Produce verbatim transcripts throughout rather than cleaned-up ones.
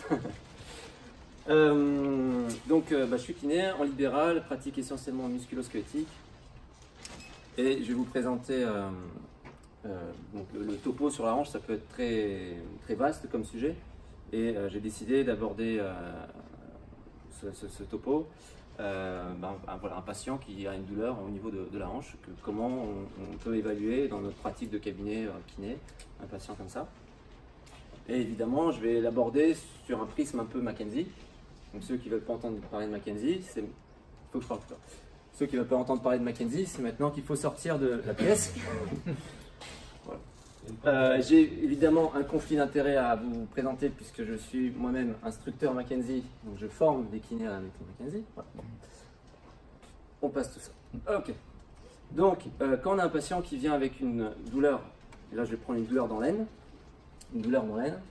euh, donc, euh, bah, je suis kiné en libéral, pratique essentiellement musculo-squelettique. Et je vais vous présenter euh, euh, donc le, le topo sur la hanche. Ça peut être très, très vaste comme sujet. Et euh, j'ai décidé d'aborder euh, ce, ce, ce topo. Euh, ben, ben, voilà, un patient qui a une douleur au niveau de, de la hanche, que, comment on, on peut évaluer dans notre pratique de cabinet euh, kiné un patient comme ça. Et évidemment, je vais l'aborder sur un prisme un peu Mackenzie. Donc ceux qui ne veulent pas entendre parler de Mackenzie, c'est faut que je parle plus tard. Ceux qui ne veulent pas entendre parler de Mackenzie, c'est maintenant qu'il faut sortir de la pièce. Voilà. Euh, J'ai évidemment un conflit d'intérêt à vous présenter puisque je suis moi-même instructeur Mackenzie, donc je forme des kinés à la méthode Mackenzie. Voilà. On passe tout ça. Ok. Donc, euh, quand on a un patient qui vient avec une douleur, et là je vais prendre une douleur dans l'aine, une douleur dans l'aine,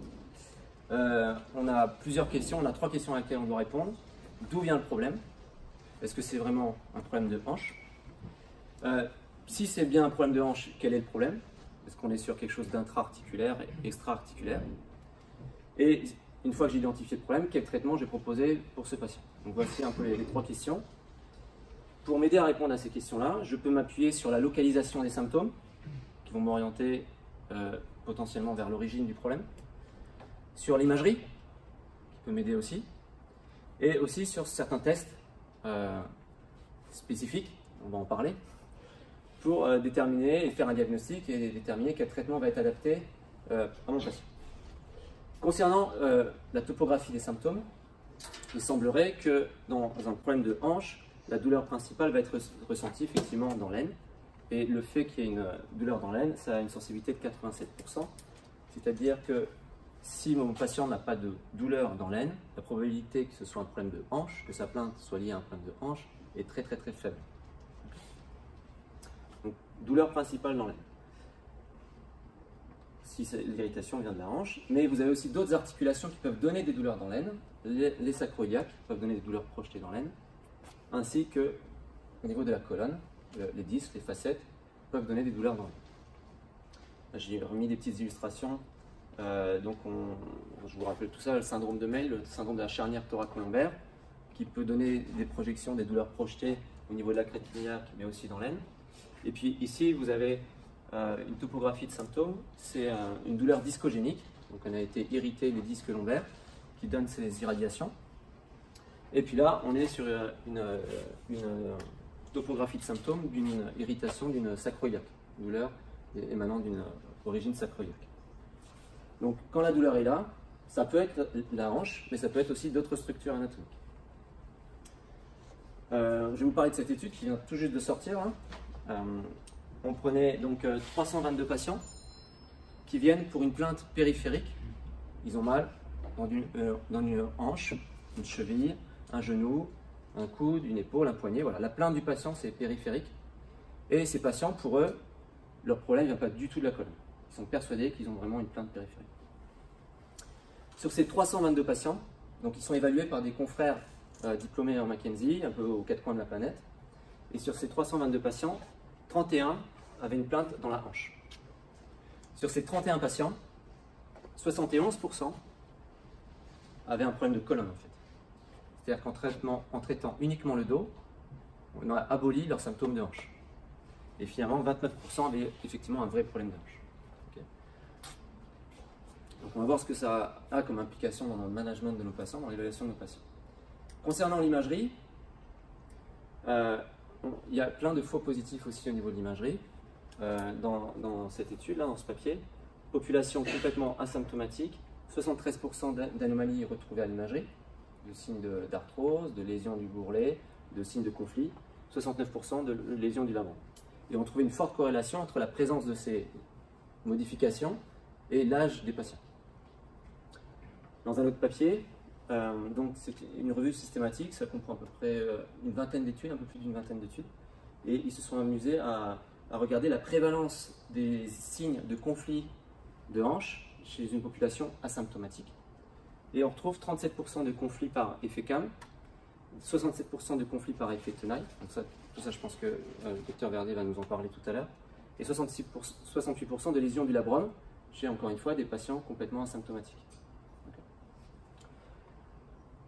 euh, on a plusieurs questions, on a trois questions à laquelle on doit répondre. D'où vient le problème? Est-ce que c'est vraiment un problème de hanche? euh, Si c'est bien un problème de hanche, quel est le problème? Est-ce qu'on est sur quelque chose d'intra-articulaire et extra-articulaire? Et une fois que j'ai identifié le problème, quel traitement je vais proposer pour ce patient? Donc voici un peu les, les trois questions. Pour m'aider à répondre à ces questions-là, je peux m'appuyer sur la localisation des symptômes, qui vont m'orienter euh, potentiellement vers l'origine du problème, sur l'imagerie, qui peut m'aider aussi, et aussi sur certains tests euh, spécifiques, on va en parler, pour euh, déterminer et faire un diagnostic et déterminer quel traitement va être adapté euh, à mon patient. Concernant euh, la topographie des symptômes, il semblerait que dans un problème de hanche, la douleur principale va être ressentie effectivement dans l'aine. Et le fait qu'il y ait une douleur dans l'aine, ça a une sensibilité de quatre-vingt-sept pour cent. C'est-à-dire que si mon patient n'a pas de douleur dans l'aine, la probabilité que ce soit un problème de hanche, que sa plainte soit liée à un problème de hanche, est très très très faible. Donc, douleur principale dans l'aine. Si l'irritation vient de la hanche, mais vous avez aussi d'autres articulations qui peuvent donner des douleurs dans l'aine, les, les sacroiliaques peuvent donner des douleurs projetées dans l'aine, ainsi que au niveau de la colonne, les disques, les facettes peuvent donner des douleurs dans l'aine. J'ai remis des petites illustrations. Euh, donc on, je vous rappelle tout ça, le syndrome de May, le syndrome de la charnière thoraco-lombaire, qui peut donner des projections, des douleurs projetées au niveau de la crête iliaque, mais aussi dans l'aine. Et puis ici, vous avez euh, une topographie de symptômes. C'est euh, une douleur discogénique. Donc on a été irrité les disques lombaires qui donnent ces irradiations. Et puis là, on est sur une, une topographie de symptômes d'une irritation d'une sacroiliaque, douleur émanant d'une origine sacroiliaque. Donc quand la douleur est là, ça peut être la hanche, mais ça peut être aussi d'autres structures anatomiques. Euh, je vais vous parler de cette étude qui vient tout juste de sortir. Hein. Euh, on prenait donc euh, trois cent vingt-deux patients qui viennent pour une plainte périphérique. Ils ont mal dans une, euh, dans une hanche, une cheville, un genou, un coude, une épaule, un poignet. Voilà. La plainte du patient, c'est périphérique. Et ces patients, pour eux, leur problème ne vient pas du tout de la colonne. Ils sont persuadés qu'ils ont vraiment une plainte périphérique. Sur ces trois cent vingt-deux patients, donc ils sont évalués par des confrères euh, diplômés en Mackenzie, un peu aux quatre coins de la planète. Et sur ces trois cent vingt-deux patients, trente et un avaient une plainte dans la hanche. Sur ces trente et un patients, soixante et onze pour cent avaient un problème de colonne en fait. C'est-à-dire qu'en traitement, en traitant uniquement le dos, on a aboli leurs symptômes de hanche. Et finalement, vingt-neuf pour cent avaient effectivement un vrai problème de hanche. Okay. Donc on va voir ce que ça a comme implication dans le management de nos patients, dans l'évaluation de nos patients. Concernant l'imagerie, euh, il y a plein de faux positifs aussi au niveau de l'imagerie. Euh, dans, dans cette étude, là, dans ce papier, population complètement asymptomatique, soixante-treize pour cent d'anomalies retrouvées à l'imagerie, de signes d'arthrose, de, de lésions du bourrelet, de signes de conflit, soixante-neuf pour cent de lésions du lavant. Et on trouvait une forte corrélation entre la présence de ces modifications et l'âge des patients. Dans un autre papier, euh, donc c'est une revue systématique, ça comprend à peu près euh, une vingtaine d'études, un peu plus d'une vingtaine d'études, et ils se sont amusés à, à regarder la prévalence des signes de conflit de hanche chez une population asymptomatique. Et on retrouve trente-sept pour cent de conflits par effet C A M, soixante-sept pour cent de conflits par effet tenaille, donc ça, tout ça je pense que euh, le docteur Verdet va nous en parler tout à l'heure, et soixante-six pour cent, soixante-huit pour cent de lésions du labrum chez, encore une fois, des patients complètement asymptomatiques. Okay.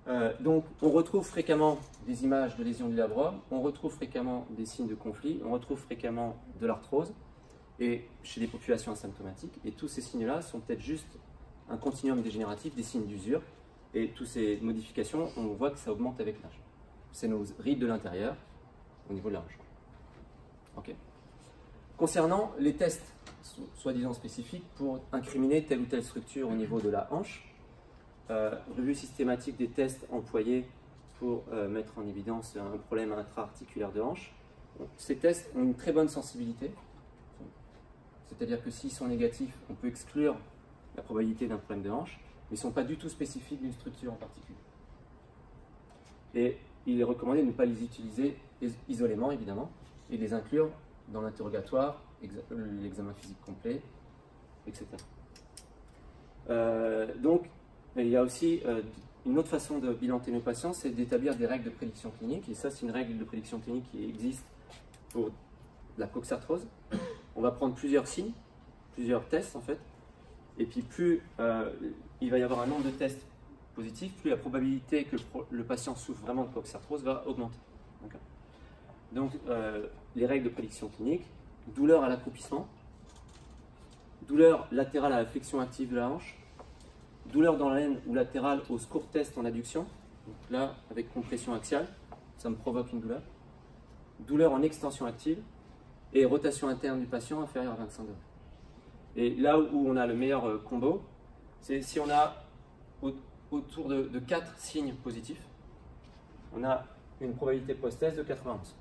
Euh, donc, on retrouve fréquemment des images de lésions du labrum, on retrouve fréquemment des signes de conflit, on retrouve fréquemment de l'arthrose, et chez des populations asymptomatiques. Et tous ces signes-là sont peut-être juste un continuum dégénératif, des signes d'usure. Et toutes ces modifications, on voit que ça augmente avec l'âge. C'est nos rides de l'intérieur au niveau de la hanche. Okay. Concernant les tests, soi-disant spécifiques, pour incriminer telle ou telle structure au niveau de la hanche, Euh, revue systématique des tests employés pour euh, mettre en évidence un problème intra-articulaire de hanche. Donc, ces tests ont une très bonne sensibilité, c'est-à-dire que s'ils sont négatifs, on peut exclure la probabilité d'un problème de hanche, mais ils ne sont pas du tout spécifiques d'une structure en particulier. Et il est recommandé de ne pas les utiliser isolément, évidemment, et de les inclure dans l'interrogatoire, l'examen physique complet, et cetera. Euh, donc, il y a aussi euh, une autre façon de bilanter nos patients, c'est d'établir des règles de prédiction clinique. Et ça, c'est une règle de prédiction clinique qui existe pour la coxarthrose. On va prendre plusieurs signes, plusieurs tests en fait. Et puis plus euh, il va y avoir un nombre de tests positifs, plus la probabilité que le, le patient souffre vraiment de coxarthrose va augmenter. Donc euh, les règles de prédiction clinique, douleur à l'accroupissement, douleur latérale à la flexion active de la hanche, douleur dans la laine ou latérale au score test en adduction, donc là avec compression axiale, ça me provoque une douleur. Douleur en extension active et rotation interne du patient inférieure à vingt-cinq degrés. Et là où on a le meilleur combo, c'est si on a au, autour de, de quatre signes positifs, on a une probabilité post-test de quatre-vingt-onze.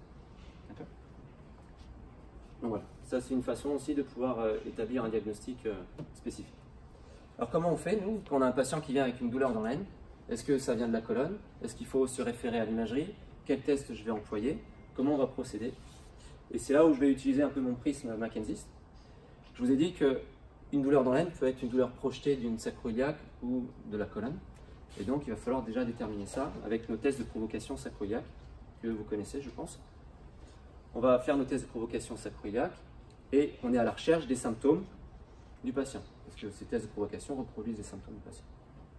Donc voilà, ça c'est une façon aussi de pouvoir euh, établir un diagnostic euh, spécifique. Alors comment on fait, nous, quand on a un patient qui vient avec une douleur dans la laine? Est-ce que ça vient de la colonne? Est-ce qu'il faut se référer à l'imagerie? Quel test je vais employer? Comment on va procéder? Et c'est là où je vais utiliser un peu mon prisme Mackenzie. Je vous ai dit qu'une douleur dans la laine peut être une douleur projetée d'une sacro-iliaque ou de la colonne. Et donc il va falloir déjà déterminer ça avec nos tests de provocation sacro-iliaque, que vous connaissez je pense. On va faire nos tests de provocation sacro-iliaque et on est à la recherche des symptômes du patient. Parce que ces tests de provocation reproduisent les symptômes du patient.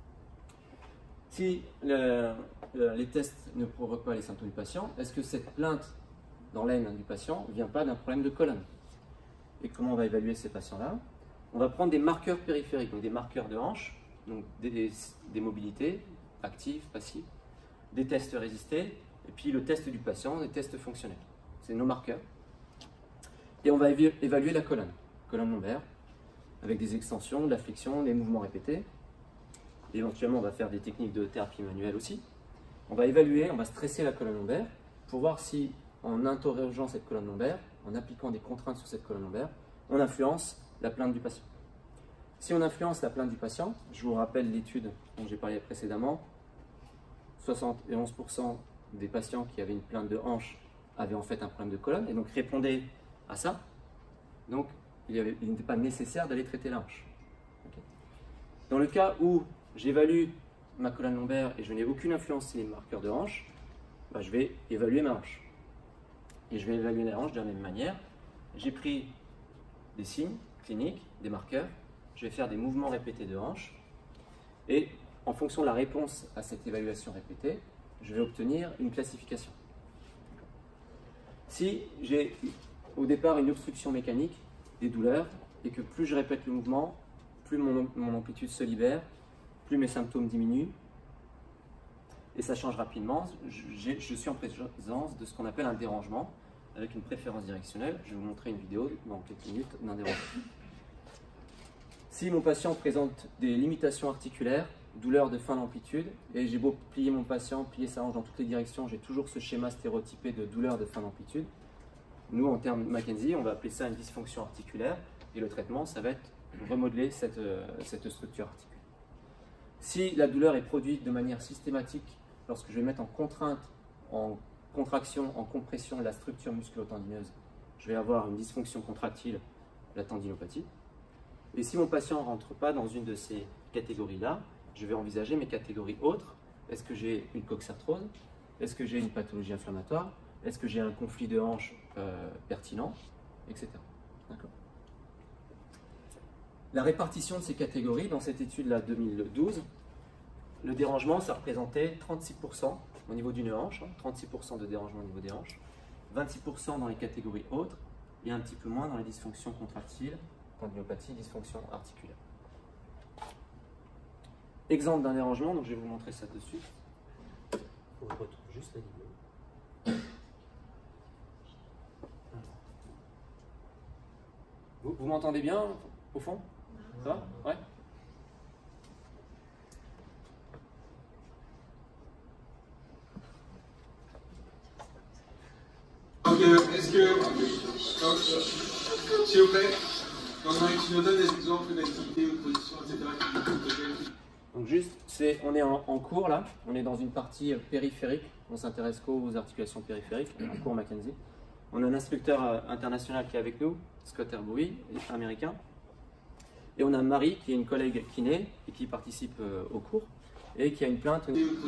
Si le, le, les tests ne provoquent pas les symptômes du patient, est-ce que cette plainte dans l'aine du patient ne vient pas d'un problème de colonne? Et comment on va évaluer ces patients-là? On va prendre des marqueurs périphériques, donc des marqueurs de hanche, donc des, des, des mobilités actives, passives, des tests résistés, et puis le test du patient, des tests fonctionnels. C'est nos marqueurs. Et on va évaluer la colonne, colonne lombaire, avec des extensions, de la flexion, des mouvements répétés. Éventuellement, on va faire des techniques de thérapie manuelle aussi. On va évaluer, on va stresser la colonne lombaire pour voir si, en interrogeant cette colonne lombaire, en appliquant des contraintes sur cette colonne lombaire, on influence la plainte du patient. Si on influence la plainte du patient, je vous rappelle l'étude dont j'ai parlé précédemment, soixante et onze pour cent des patients qui avaient une plainte de hanche avaient en fait un problème de colonne et donc répondaient à ça. Donc, il n'était pas nécessaire d'aller traiter la hanche. Okay. Dans le cas où j'évalue ma colonne lombaire et je n'ai aucune influence sur les marqueurs de hanche, bah, je vais évaluer ma hanche. Et je vais évaluer la hanche de la même manière. J'ai pris des signes cliniques, des marqueurs, je vais faire des mouvements répétés de hanche, et en fonction de la réponse à cette évaluation répétée, je vais obtenir une classification. Si j'ai au départ une obstruction mécanique, des douleurs, et que plus je répète le mouvement, plus mon, mon amplitude se libère, plus mes symptômes diminuent, et ça change rapidement, je, je suis en présence de ce qu'on appelle un dérangement, avec une préférence directionnelle. Je vais vous montrer une vidéo dans quelques minutes d'un dérangement. Si mon patient présente des limitations articulaires, douleur de fin d'amplitude, et j'ai beau plier mon patient, plier sa hanche dans toutes les directions, j'ai toujours ce schéma stéréotypé de douleur de fin d'amplitude. Nous, en termes Mackenzie, on va appeler ça une dysfonction articulaire, et le traitement, ça va être remodeler cette, euh, cette structure articulaire. Si la douleur est produite de manière systématique, lorsque je vais mettre en contrainte, en contraction, en compression de la structure musculo-tendineuse, je vais avoir une dysfonction contractile, la tendinopathie. Et si mon patient ne rentre pas dans une de ces catégories-là, je vais envisager mes catégories autres. Est-ce que j'ai une coxarthrose? Est-ce que j'ai une pathologie inflammatoire? Est-ce que j'ai un conflit de hanche euh, pertinent, et cetera. D'accord. La répartition de ces catégories dans cette étude-là deux mille douze, le dérangement, ça représentait trente-six pour cent au niveau d'une hanche, hein, trente-six pour cent de dérangement au niveau des hanches, vingt-six pour cent dans les catégories autres et un petit peu moins dans les dysfonctions contractiles, tendinopathie, dysfonction articulaire. Exemple d'un dérangement, donc je vais vous montrer ça de suite. On retrouve juste la vidéo. Vous, vous m'entendez bien au fond? Ça va? Ouais. Donc, euh, est-ce que, donc, s'il vous plaît, donc, tu nous donnes des exemples d'activités ou de positions, et cetera qui Donc juste, c'est, on est en, en cours là, on est dans une partie périphérique, on s'intéresse qu'aux articulations périphériques, en cours Mackenzie. On a un instructeur euh, international qui est avec nous, Scott Herboui, américain. Et on a Marie, qui est une collègue kiné et qui participe euh, au cours et qui a une plainte.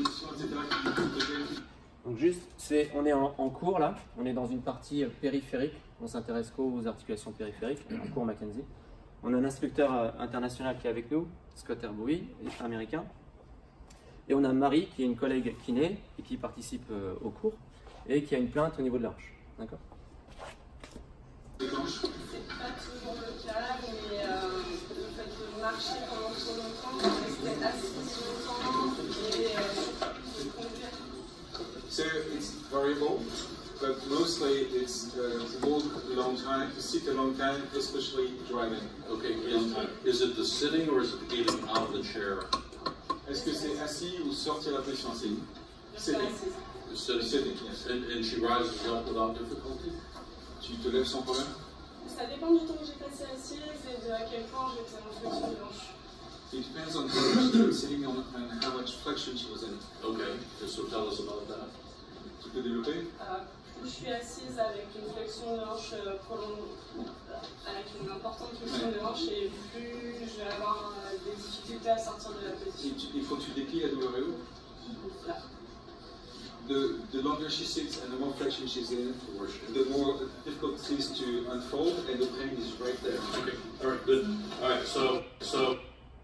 Donc juste, c'est, on est en, en cours là, on est dans une partie périphérique, on s'intéresse qu'aux articulations périphériques, en cours Mackenzie. On a un instructeur euh, international qui est avec nous, Scott Herboui, américain. Et on a Marie, qui est une collègue kiné et qui participe euh, au cours et qui a une plainte au niveau de la hanche. D'accord? C'est pas toujours le cas, mais euh, le fait de marcher pendant trop longtemps, de rester assis longtemps et euh, de conduire. So it's variable, but mostly it's uh, to walk a long time, to sit a long time, especially driving. Okay, is, is it the sitting or is it the getting out of the chair? Est-ce que c'est assis ou sortir la position assise? Sitting. The sitting. Sitting, yes. And, and she rises up without difficulty? Tu te lèves sans problème? Ça dépend du temps que j'ai passé assise et de à quel point j'étais en flexion de hanche. It depends on how much you were sitting on and how much flexion she was in. Okay, so tell us about that. Tu peux développer? Euh, plus je suis assise avec une flexion de hanche prolongée, avec une importante flexion de hanche, et plus je vais avoir euh, des difficultés à sortir de la position. Il faut que tu déplies la W O. Là. The, the longer she sits and the more flexion she's in, the more difficult it is to unfold, and the pain is right there. Okay, all right, good. All right, so, so.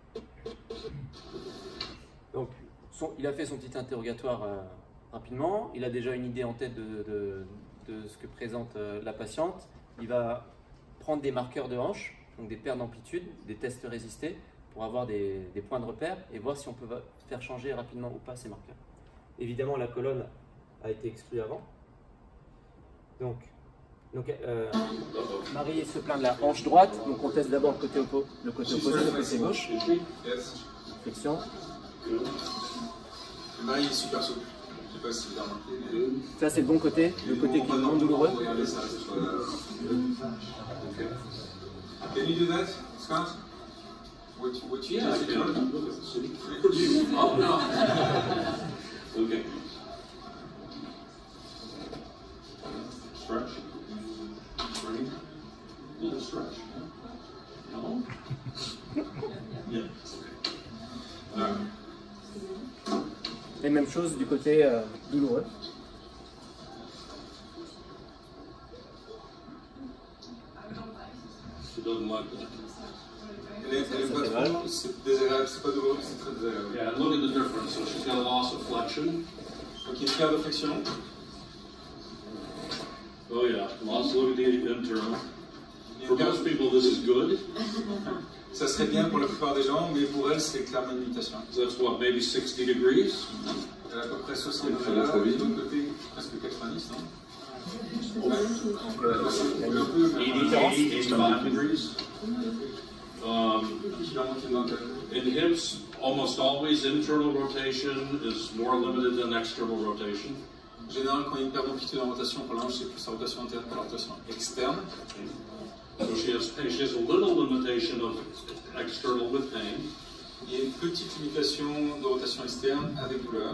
Donc, son, il a fait son petit interrogatoire euh, rapidement. Il a déjà une idée en tête de, de, de ce que présente euh, la patiente. Il va prendre des marqueurs de hanche, donc des paires d'amplitude, des tests résistés, pour avoir des, des points de repère et voir si on peut faire changer rapidement ou pas ces marqueurs. Évidemment, la colonne a été exclue avant. Donc, donc euh, Marie se plaint de la hanche droite. Donc, on teste d'abord le côté, oppo le côté opposé, le côté gauche. Flexion. Marie est super souple. Je sais pas si vous avez remarqué. Ça, c'est le bon côté, le côté qui est non douloureux. Can you do that, Scott? What you, what you Yeah, I just can. Oh, no. Okay. Stretch. Straight. Yeah, stretch. No? Yeah. Okay. All right. Et même chose du côté euh, douloureux. She doesn't like that. Elle est, elle est pas trop, c'est désagréable, c'est pas douloureux, c'est très désagréable. Yeah, look at the difference. So she's got a loss of flexion. Donc il y a une perte de flexion. Oh yeah, lots. Look at the internal. For most people, this is good. Ça serait bien pour la plupart des gens, mais pour elle, c'est clairement une limitation. So that's what, maybe sixty degrees? Elle a à peu près soixante degrés là, et de l'autre côté, presque quatre-vingt-dix, non? eighty, eighty, eighty-five degrees. Um, in hips, almost always internal rotation is more limited than external rotation. En général, quand il y a une perte d'amplitude en rotation pour la hanche, c'est plus la rotation interne que la rotation externe. So she has, she has a little limitation of external with pain. Il y a une petite limitation de rotation externe avec douleur.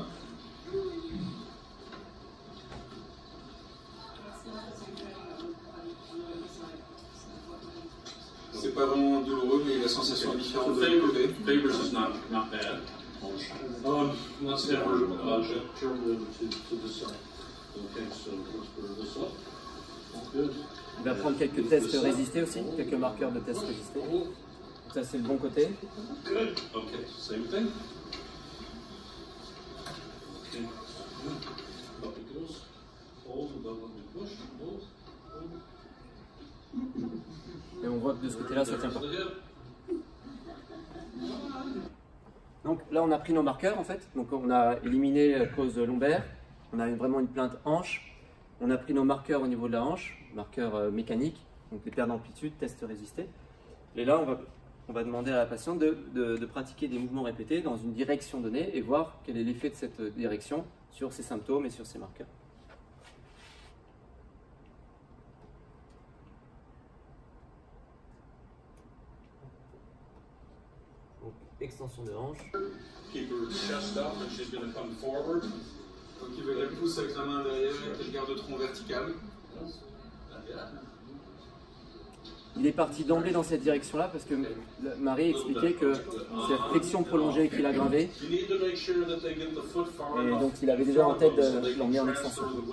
C'est pas vraiment douloureux, mais la sensation est différente So de l'autre côté. Favors is not, not bad. Um, let's have her uh, turn to, to the side. Okay, so let's put this up. Good. Il va prendre quelques tests résistés aussi, quelques marqueurs de tests résistés. Ça, c'est le bon côté. Good. Okay, same thing. Okay. Up it goes. Hold and don't let me push. Hold. Hold. Et on voit que de ce côté-là, ça tient pas. Donc là, on a pris nos marqueurs en fait. Donc on a éliminé la cause lombaire. On a vraiment une plainte hanche. On a pris nos marqueurs au niveau de la hanche, marqueurs euh, mécaniques, donc les paires d'amplitude, test résisté. Et là, on va, on va demander à la patiente de, de, de pratiquer des mouvements répétés dans une direction donnée et voir quel est l'effet de cette direction sur ses symptômes et sur ses marqueurs. Donc, extension de hanche. Keep her chest up and she's going to come forward. Donc il veut la pousse avec la main derrière et le garde-tronc vertical. Il est parti d'emblée dans cette direction-là parce que Marie expliquait que c'est la flexion prolongée qui l'a gravé. Et donc il avait déjà en tête de l'emmener en extension. Donc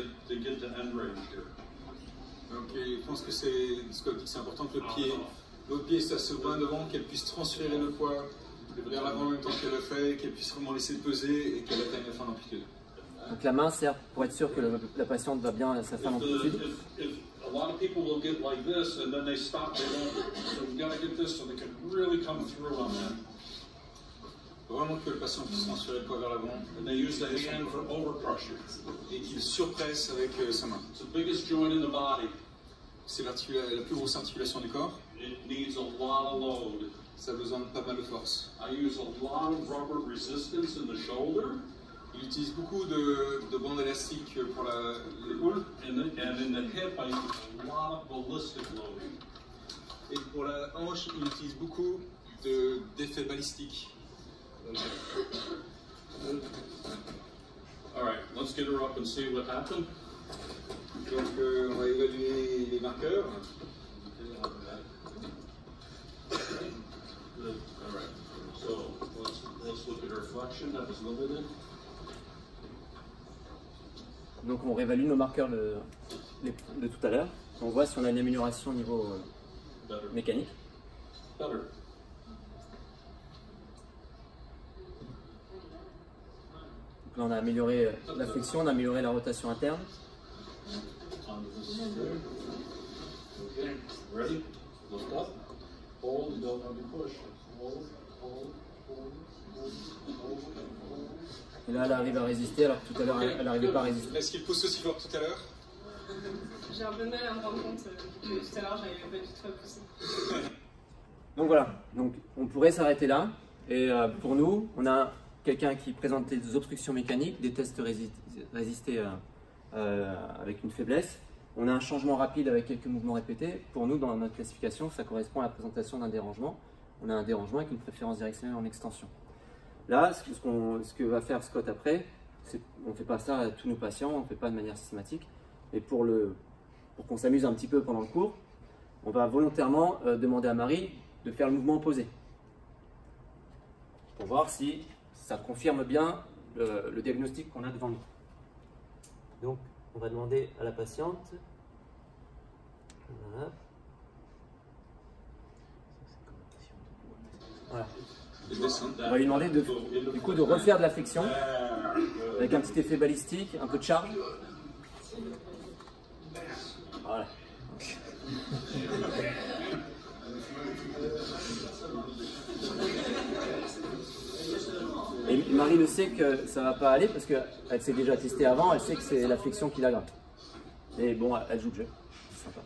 je pense que c'est important que le pied, l'autre pied ça se bien devant, qu'elle puisse transférer le poids vers l'avant en même temps qu'elle le fait, qu'elle puisse vraiment laisser peser et qu'elle atteigne la fin d'amplitude. Donc la main sert pour être sûr que le, la patiente va bien à sa fin d'amplitude. A lot of people will get like this and then they stop, they won't. So we've got to get this so they can really come through on that. Vraiment que le patient puisse transférer le poids vers l'avant. And they use the hand for overpressure. Et qu'il surpresse avec euh, sa main. It's the biggest joint in the body. C'est la plus grosse articulation du corps. It needs a lot of load. Ça a besoin de pas mal de force. I use a lot of rubber resistance in the shoulder. Il utilise beaucoup de, de bandes élastiques pour l'épaule. And, and in the hip, I use a lot of ballistic loading. Et pour la hanche, il utilise beaucoup d'effets balistiques. All right, let's get her up and see what happened. Donc, euh, on va évaluer les marqueurs. Good. All right. So let's let's look at her flexion. That was limited. Donc on réévalue nos marqueurs de, de tout à l'heure. On voit si on a une amélioration au niveau euh, mécanique. Better. Donc là on a amélioré la flexion, on a amélioré la rotation interne. Okay. Ready? Lift up. Hold. Don't let me push. Hold. Hold. Hold. Hold. Hold. Et là, elle arrive à résister, alors que tout à l'heure, elle n'arrivait pas à résister. Est-ce qu'il pousse aussi fort que tout à l'heure? J'ai un peu de mal à me rendre compte que tout à l'heure, j'arrivais pas du tout à pousser. Donc voilà, donc, on pourrait s'arrêter là. Et euh, pour nous, on a quelqu'un qui présentait des obstructions mécaniques, des tests rési résistés euh, euh, avec une faiblesse. On a un changement rapide avec quelques mouvements répétés. Pour nous, dans notre classification, ça correspond à la présentation d'un dérangement. On a un dérangement avec une préférence directionnelle en extension. Là, ce, qu ce que va faire Scott après, on ne fait pas ça à tous nos patients, on ne fait pas de manière systématique. Et pour, le, pour qu'on s'amuse un petit peu pendant le cours, on va volontairement euh, demander à Marie de faire le mouvement opposé. Pour voir si ça confirme bien le, le diagnostic qu'on a devant nous. Donc, on va demander à la patiente. Voilà. Voilà. On va lui demander de, du coup, de refaire de la flexion avec un petit effet balistique, un peu de charge. Voilà. Et Marie le sait que ça va pas aller parce qu'elle s'est déjà testée avant, elle sait que c'est la flexion qui l'aggrave. Mais bon, elle joue le jeu. C'est sympa.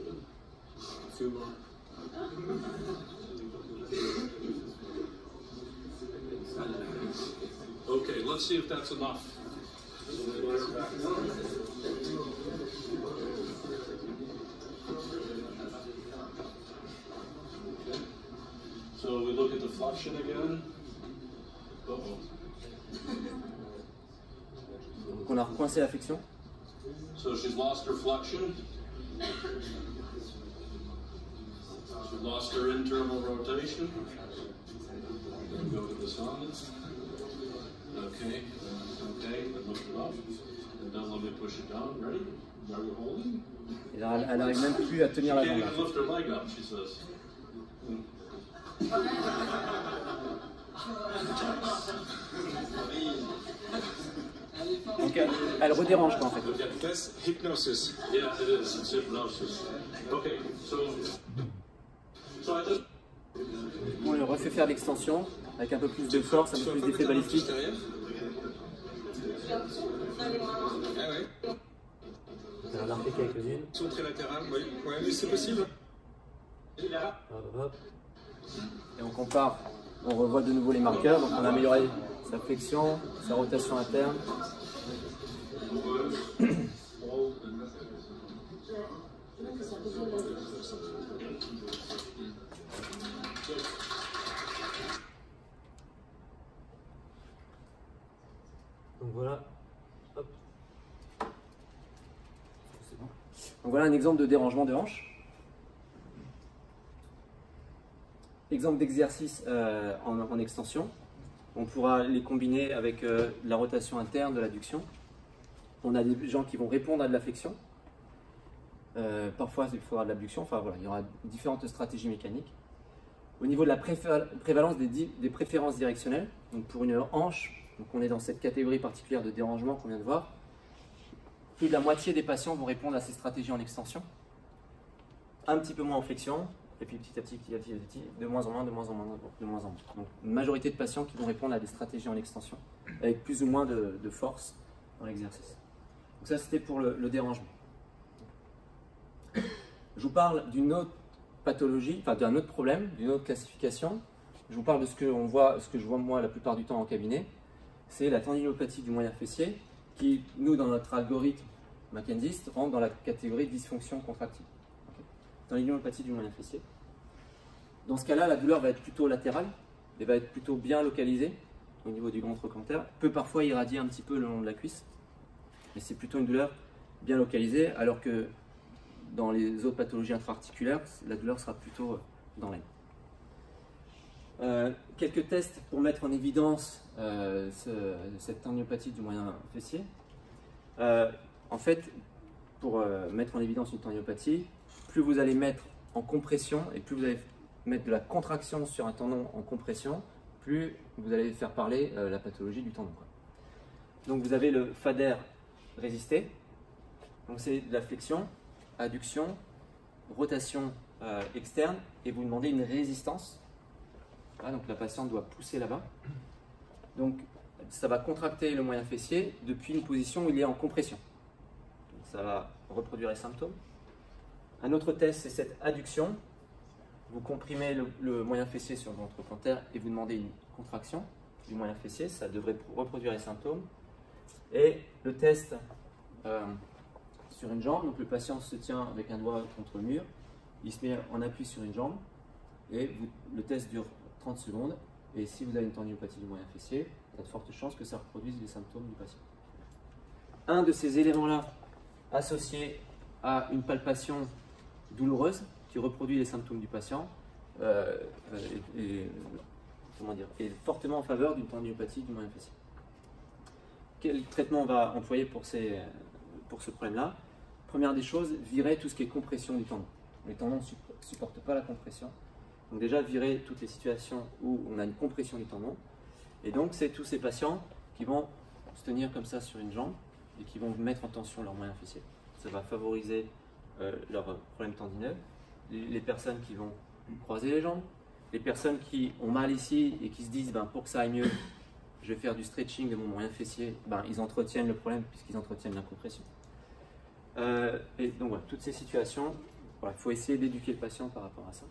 Okay, let's see if that's enough. So we look at the flexion again. Uh-oh. Donc on a recoincé la flexion. So she's lost her flexion. She lost her internal rotation. Then go to the side. Okay, okay, and lift it up. And don't let me push it down. Ready? Are you holding? Et là, elle n'arrive même plus à tenir la She can't jambe. even lift her leg up, she says. Donc elle, elle redérange pas en fait. That's hypnosis. Yeah, it is. It's hypnosis. Okay, so, so I just. On le refait faire l'extension avec un peu plus de force, un peu plus d'effet balistique. Ah ouais. On en a fait quelques-unes. Son très latéral, oui. Ouais, mais c'est possible. Hop, hop. Et on compare, on revoit de nouveau les marqueurs. Donc on a amélioré sa flexion, sa rotation interne. Donc voilà. Hop. C'est bon. Donc voilà un exemple de dérangement de hanche. Exemple d'exercice euh, en, en extension. On pourra les combiner avec euh, de la rotation interne, de l'adduction. On a des gens qui vont répondre à de la flexion. Euh, parfois, il faudra de l'abduction. Enfin voilà, il y aura différentes stratégies mécaniques. Au niveau de la prévalence des, des préférences directionnelles, donc pour une hanche, donc on est dans cette catégorie particulière de dérangement qu'on vient de voir, plus de la moitié des patients vont répondre à ces stratégies en extension, un petit peu moins en flexion, et puis petit à petit, petit à petit, petit, de moins en moins, de moins en moins, de moins en moins. Donc une majorité de patients qui vont répondre à des stratégies en extension, avec plus ou moins de, de force dans l'exercice. Donc ça c'était pour le, le dérangement. Je vous parle d'une autre pathologie, enfin d'un autre problème, d'une autre classification. Je vous parle de ce que on voit, ce que je vois moi la plupart du temps en cabinet, c'est la tendinopathie du moyen fessier, qui nous dans notre algorithme McKenzie rentre dans la catégorie dysfonction contractile. Okay. Tendinopathie du moyen fessier. Dans ce cas-là, la douleur va être plutôt latérale, et va être plutôt bien localisée au niveau du grand trochanter, peut parfois irradier un petit peu le long de la cuisse, mais c'est plutôt une douleur bien localisée, alors que dans les autres pathologies intra-articulaires, la douleur sera plutôt dans l'aine. Euh, quelques tests pour mettre en évidence euh, ce, cette tendinopathie du moyen fessier. Euh, en fait, pour euh, mettre en évidence une tendinopathie, plus vous allez mettre en compression et plus vous allez mettre de la contraction sur un tendon en compression, plus vous allez faire parler euh, la pathologie du tendon. Donc vous avez le fader résisté, donc c'est de la flexion, adduction, rotation euh, externe, et vous demandez une résistance. Voilà, donc la patiente doit pousser là-bas. Donc ça va contracter le moyen fessier depuis une position où il est en compression. Donc, ça va reproduire les symptômes. Un autre test, c'est cette adduction. Vous comprimez le, le moyen fessier sur votre trochanter et vous demandez une contraction du moyen fessier. Ça devrait reproduire les symptômes. Et le test euh, sur une jambe, donc le patient se tient avec un doigt contre le mur, il se met en appui sur une jambe et vous, le test dure trente secondes, et si vous avez une tendinopathie du moyen fessier, il y a de fortes chances que ça reproduise les symptômes du patient. Un de ces éléments-là, associé à une palpation douloureuse qui reproduit les symptômes du patient, euh, est, est, comment dire, est fortement en faveur d'une tendinopathie du moyen fessier. Quel traitement on va employer pour, ces, pour ce problème-là? Première des choses, virer tout ce qui est compression du tendon. Les tendons ne supportent pas la compression. Donc déjà, virer toutes les situations où on a une compression du tendon. Et donc, c'est tous ces patients qui vont se tenir comme ça sur une jambe et qui vont mettre en tension leur moyen fessier. Ça va favoriser euh, leur problème tendineux. Les, les personnes qui vont croiser les jambes, les personnes qui ont mal ici et qui se disent ben, pour que ça aille mieux, je vais faire du stretching de mon moyen fessier, ben, ils entretiennent le problème puisqu'ils entretiennent la compression. Euh, et donc voilà, toutes ces situations, voilà, il faut essayer d'éduquer le patient par rapport à ça.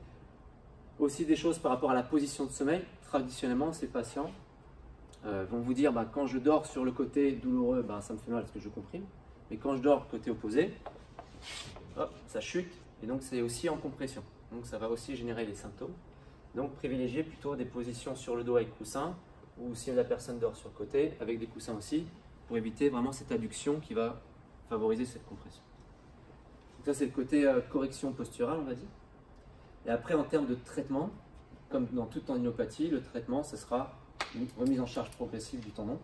Aussi des choses par rapport à la position de sommeil. Traditionnellement, ces patients euh, vont vous dire bah, quand je dors sur le côté douloureux, bah, ça me fait mal parce que je comprime. Mais quand je dors côté opposé, hop, ça chute et donc c'est aussi en compression. Donc ça va aussi générer les symptômes. Donc privilégier plutôt des positions sur le dos avec coussin, ou si la personne dort sur le côté, avec des coussins aussi, pour éviter vraiment cette adduction qui va favoriser cette compression. Donc ça c'est le côté euh, correction posturale, on va dire. Et après, en termes de traitement, comme dans toute tendinopathie, le traitement, ce sera une remise en charge progressive du tendon.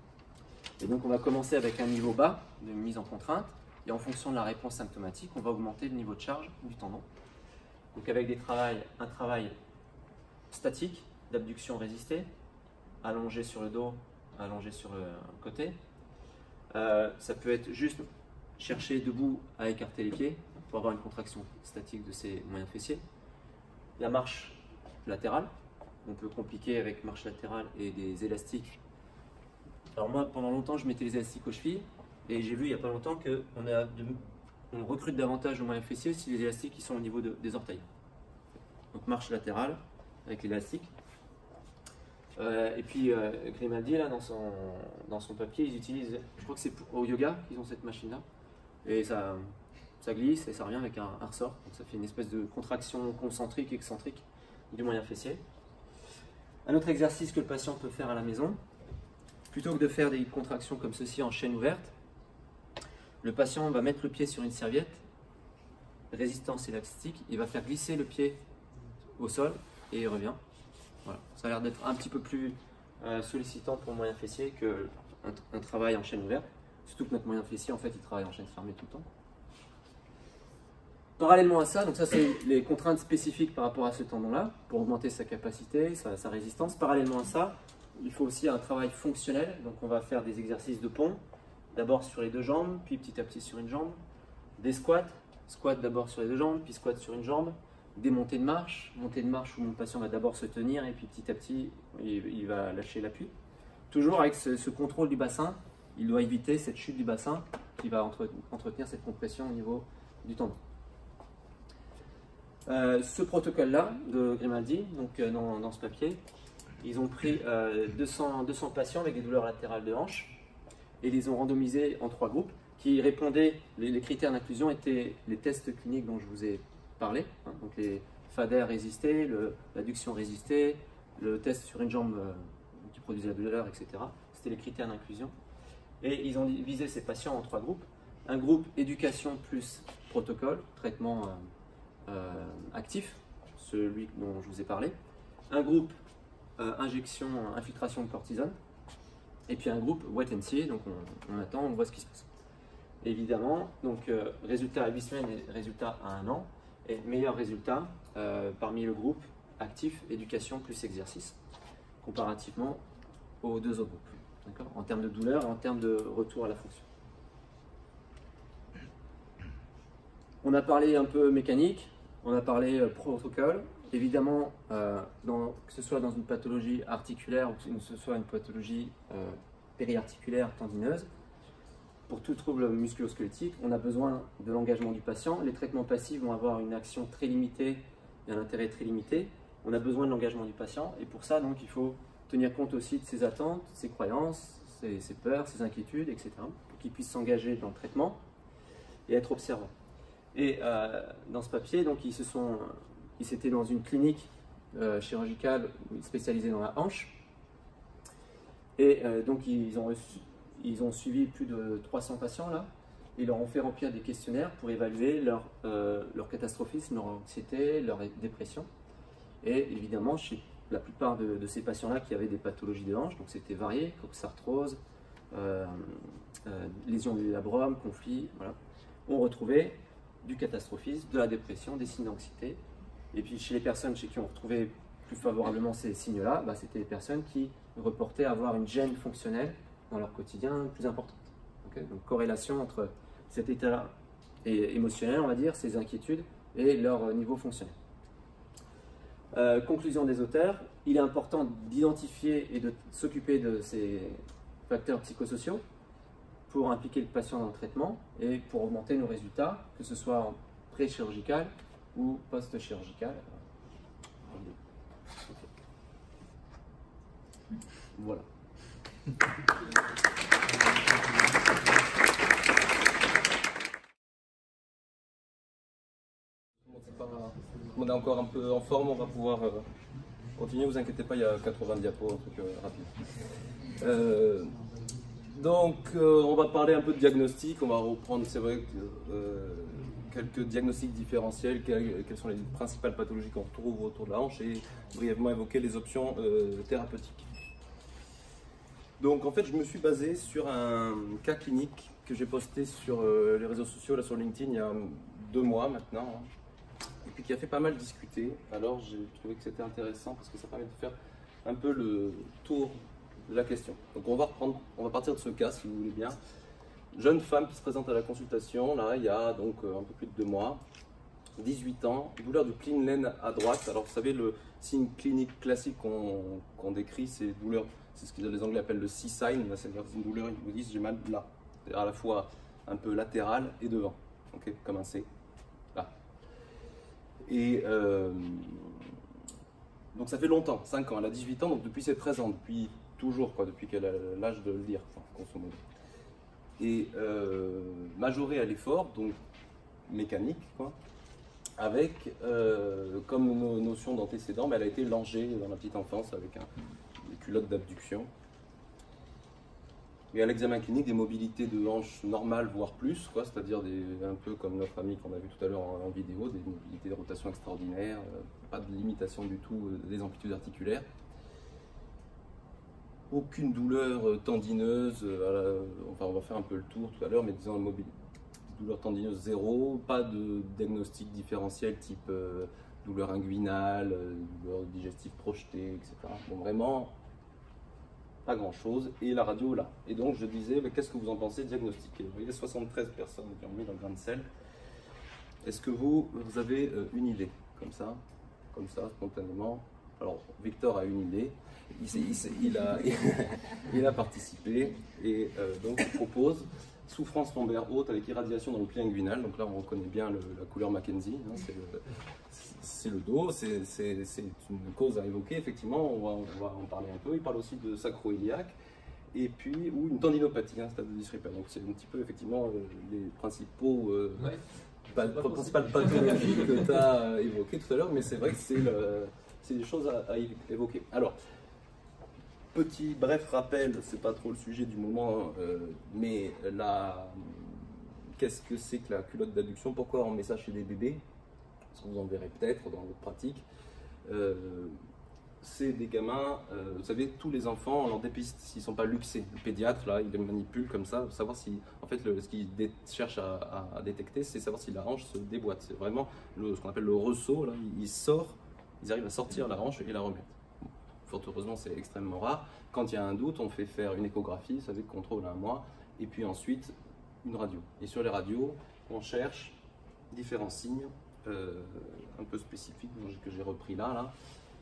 Et donc, on va commencer avec un niveau bas de mise en contrainte. Et en fonction de la réponse symptomatique, on va augmenter le niveau de charge du tendon. Donc, avec des travails, un travail statique, d'abduction résistée, allongé sur le dos, allongé sur le côté. Euh, ça peut être juste chercher debout à écarter les pieds pour avoir une contraction statique de ces moyens fessiers. La marche latérale, on peut compliquer avec marche latérale et des élastiques. Alors moi, pendant longtemps, je mettais les élastiques aux chevilles et j'ai vu il n'y a pas longtemps qu'on a de, on recrute davantage le moyen fessier si les élastiques ils sont au niveau de, des orteils. Donc marche latérale avec l'élastique. Euh, et puis euh, Grimaldi, là, dans son, dans son papier, ils utilisent, je crois que c'est au yoga qu'ils ont cette machine-là. Et ça, ça glisse et ça revient avec un, un ressort. Donc ça fait une espèce de contraction concentrique, excentrique du moyen fessier. Un autre exercice que le patient peut faire à la maison, plutôt que de faire des contractions comme ceci en chaîne ouverte, le patient va mettre le pied sur une serviette, résistance élastique, il va faire glisser le pied au sol et il revient. Voilà. Ça a l'air d'être un petit peu plus euh, sollicitant pour le moyen fessier qu'un un travail en chaîne ouverte, surtout que notre moyen fessier en fait il travaille en chaîne fermée tout le temps. Parallèlement à ça, donc ça c'est les contraintes spécifiques par rapport à ce tendon-là, pour augmenter sa capacité, sa, sa résistance. Parallèlement à ça, il faut aussi un travail fonctionnel, donc on va faire des exercices de pont, d'abord sur les deux jambes, puis petit à petit sur une jambe, des squats, squat d'abord sur les deux jambes, puis squat sur une jambe, des montées de marche, montée de marche où mon patient va d'abord se tenir et puis petit à petit il, il va lâcher l'appui. Toujours avec ce, ce contrôle du bassin, il doit éviter cette chute du bassin qui va entre, entretenir cette compression au niveau du tendon. Euh, ce protocole-là de Grimaldi, donc euh, dans, dans ce papier, ils ont pris euh, deux cents, deux cents patients avec des douleurs latérales de hanche et ils les ont randomisés en trois groupes qui répondaient, les, les critères d'inclusion étaient les tests cliniques dont je vous ai parlé, hein, donc les F A D R résistés, l'adduction résistée, le test sur une jambe euh, qui produisait la douleur, et cetera. C'était les critères d'inclusion. Et ils ont divisé ces patients en trois groupes. Un groupe éducation plus protocole, traitement euh, euh, actif, celui dont je vous ai parlé. Un groupe euh, injection, infiltration de cortisone. Et puis un groupe wait and see, donc on, on attend, on voit ce qui se passe. Évidemment, donc euh, résultat à huit semaines et résultat à un an. Et meilleur résultat euh, parmi le groupe actif, éducation plus exercice, comparativement aux deux autres groupes, en termes de douleur et en termes de retour à la fonction. On a parlé un peu mécanique, on a parlé euh, protocole. Évidemment, euh, dans, que ce soit dans une pathologie articulaire ou que ce soit une pathologie euh, périarticulaire tendineuse, pour tout trouble musculo-squelettique, on a besoin de l'engagement du patient. Les traitements passifs vont avoir une action très limitée et un intérêt très limité. On a besoin de l'engagement du patient et pour ça, donc, il faut tenir compte aussi de ses attentes, ses croyances, ses, ses peurs, ses inquiétudes, et cetera pour qu'il puisse s'engager dans le traitement et être observant. Et euh, dans ce papier, donc, ils se sont, ils étaient dans une clinique euh, chirurgicale spécialisée dans la hanche et euh, donc ils ont reçu Ils ont suivi plus de trois cents patients là, et leur ont fait remplir des questionnaires pour évaluer leur, euh, leur catastrophisme, leur anxiété, leur dépression. Et évidemment, chez la plupart de, de ces patients-là qui avaient des pathologies de hanche, donc c'était varié, coxarthrose, euh, euh, lésions du labrum, conflits, voilà, on retrouvait du catastrophisme, de la dépression, des signes d'anxiété. Et puis chez les personnes chez qui on retrouvait plus favorablement ces signes-là, bah, c'était les personnes qui reportaient avoir une gêne fonctionnelle dans leur quotidien plus importante. Okay, donc corrélation entre cet état émotionnel, on va dire, ces inquiétudes et leur niveau fonctionnel. Euh, conclusion des auteurs, il est important d'identifier et de s'occuper de ces facteurs psychosociaux pour impliquer le patient dans le traitement et pour augmenter nos résultats, que ce soit en pré-chirurgical ou post-chirurgical. Okay. Voilà. On est encore un peu en forme, on va pouvoir euh, continuer, vous inquiétez pas, il y a quatre-vingts diapos, un truc euh, rapide. Euh, donc euh, on va parler un peu de diagnostic, on va reprendre, c'est vrai, que, euh, quelques diagnostics différentiels, quelles, quelles sont les principales pathologies qu'on retrouve autour de la hanche et brièvement évoquer les options euh, thérapeutiques. Donc en fait je me suis basé sur un cas clinique que j'ai posté sur euh, les réseaux sociaux, là sur LinkedIn il y a deux mois maintenant, hein, et puis qui a fait pas mal discuter. Alors j'ai trouvé que c'était intéressant parce que ça permet de faire un peu le tour de la question. Donc on va reprendre, on va partir de ce cas si vous voulez bien. jeune femme qui se présente à la consultation, là, il y a donc un peu plus de deux mois, dix-huit ans, douleur du pli de laine à droite. Alors, vous savez, le signe clinique classique qu'on qu'on décrit, c'est douleur, c'est ce que les Anglais appellent le C-sign, c'est-à-dire une douleur, ils vous disent j'ai mal là, c'est-à-dire à la fois un peu latéral et devant, okay, comme un C, là. Et euh, donc ça fait longtemps, cinq ans, elle a dix-huit ans, donc depuis ses treize ans, depuis toujours, quoi, depuis qu'elle a l'âge de le lire, enfin, grosso modo. Et euh, majorée à l'effort, donc mécanique, quoi, avec euh, comme no notion d'antécédent, mais elle a été langée dans la petite enfance avec un, des culottes d'abduction. Et à l'examen clinique, des mobilités de hanches normales, voire plus, quoi, c'est-à-dire un peu comme notre ami qu'on a vu tout à l'heure en, en vidéo, des mobilités de rotation extraordinaires, euh, pas de limitation du tout euh, des amplitudes articulaires. Aucune douleur euh, tendineuse, euh, enfin on va faire un peu le tour tout à l'heure, mais disons mobilité. Douleur tendineuse zéro, pas de diagnostic différentiel type euh, douleur inguinale, euh, douleur digestive projetée, et cetera. Bon, vraiment, pas grand chose. Et la radio là. Et donc je disais, qu'est-ce que vous en pensez diagnostiquer? Vous voyez, soixante-treize personnes qui ont mis dans le grain de sel. Est-ce que vous, vous avez euh, une idée, comme ça, comme ça, spontanément? Alors, Victor a une idée. Il, il, il, a, il a participé et euh, donc il propose souffrance lombaire haute avec irradiation dans le pli inguinal. Donc là, on reconnaît bien le, la couleur Mackenzie. Hein, c'est le, le dos, c'est une cause à évoquer, effectivement. On va, on va en parler un peu. Il parle aussi de sacro-iliaque et puis ou une tendinopathie, un hein, stade de disrépère. Donc c'est un petit peu, effectivement, euh, les principaux euh, ouais, pas, principales pathologies que tu as euh, évoquées tout à l'heure, mais c'est vrai que c'est le, des choses à, à évoquer. Alors, petit bref rappel, c'est pas trop le sujet du moment, euh, mais qu'est-ce que c'est que la culotte d'adduction? Pourquoi on met ça chez des bébés? Parce que vous en verrez peut-être dans votre pratique. Euh, c'est des gamins, euh, vous savez, tous les enfants, on leur dépiste s'ils ne sont pas luxés. Le pédiatre, là, il les manipule comme ça, pour savoir si, en fait, le, ce qu'il cherche à, à, à détecter, c'est savoir si la hanche se déboîte. C'est vraiment le, ce qu'on appelle le ressaut, là, il, il sort, ils arrivent à sortir la hanche et la remettre. Fort heureusement, c'est extrêmement rare. Quand il y a un doute, on fait faire une échographie, ça fait contrôle un mois, et puis ensuite une radio. Et sur les radios, on cherche différents signes euh, un peu spécifiques que j'ai repris là, là.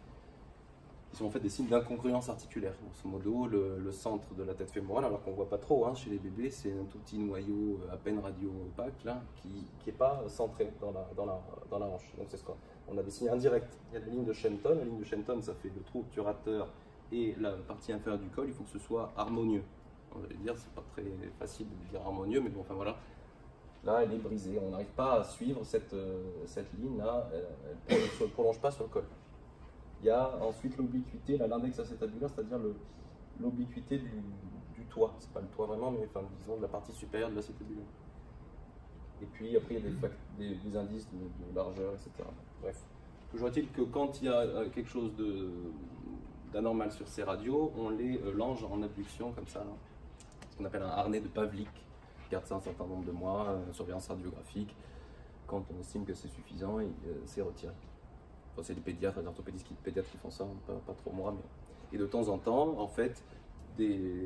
Ils sont en fait des signes d'incongruence articulaire. Grosso modo, le, le centre de la tête fémorale, alors qu'on ne voit pas trop hein, chez les bébés, c'est un tout petit noyau à peine radio-opaque là, qui n'est pas centré dans la, dans la, dans la hanche. Donc c'est ce qu'on on a des signes indirects. Il y a la ligne de Shenton. La ligne de Shenton, ça fait le trou obturateur et la partie inférieure du col. Il faut que ce soit harmonieux. On va dire, c'est pas très facile de dire harmonieux, mais bon, enfin voilà. Là, elle est brisée. On n'arrive pas à suivre cette, euh, cette ligne-là. Elle ne se prolonge pas sur le col. Il y a ensuite l'obliquité, l'index acétabulaire, c'est-à-dire l'obliquité du, du toit. C'est pas le toit vraiment, mais enfin, disons de la partie supérieure de l'acétabulaire. Et puis après, il y a des, des, des indices de, de largeur, et cetera. Bref. Toujours est-il que quand il y a quelque chose d'anormal sur ces radios, on les lange en abduction comme ça. Là. Ce qu'on appelle un harnais de Pavlik. On garde ça un certain nombre de mois, euh, surveillance radiographique. Quand on estime que c'est suffisant, euh, c'est retiré. Enfin, c'est les pédiatres, les orthopédistes qui, pédiatres qui font ça, pas, pas trop moi. Mais... Et de temps en temps, en fait, des...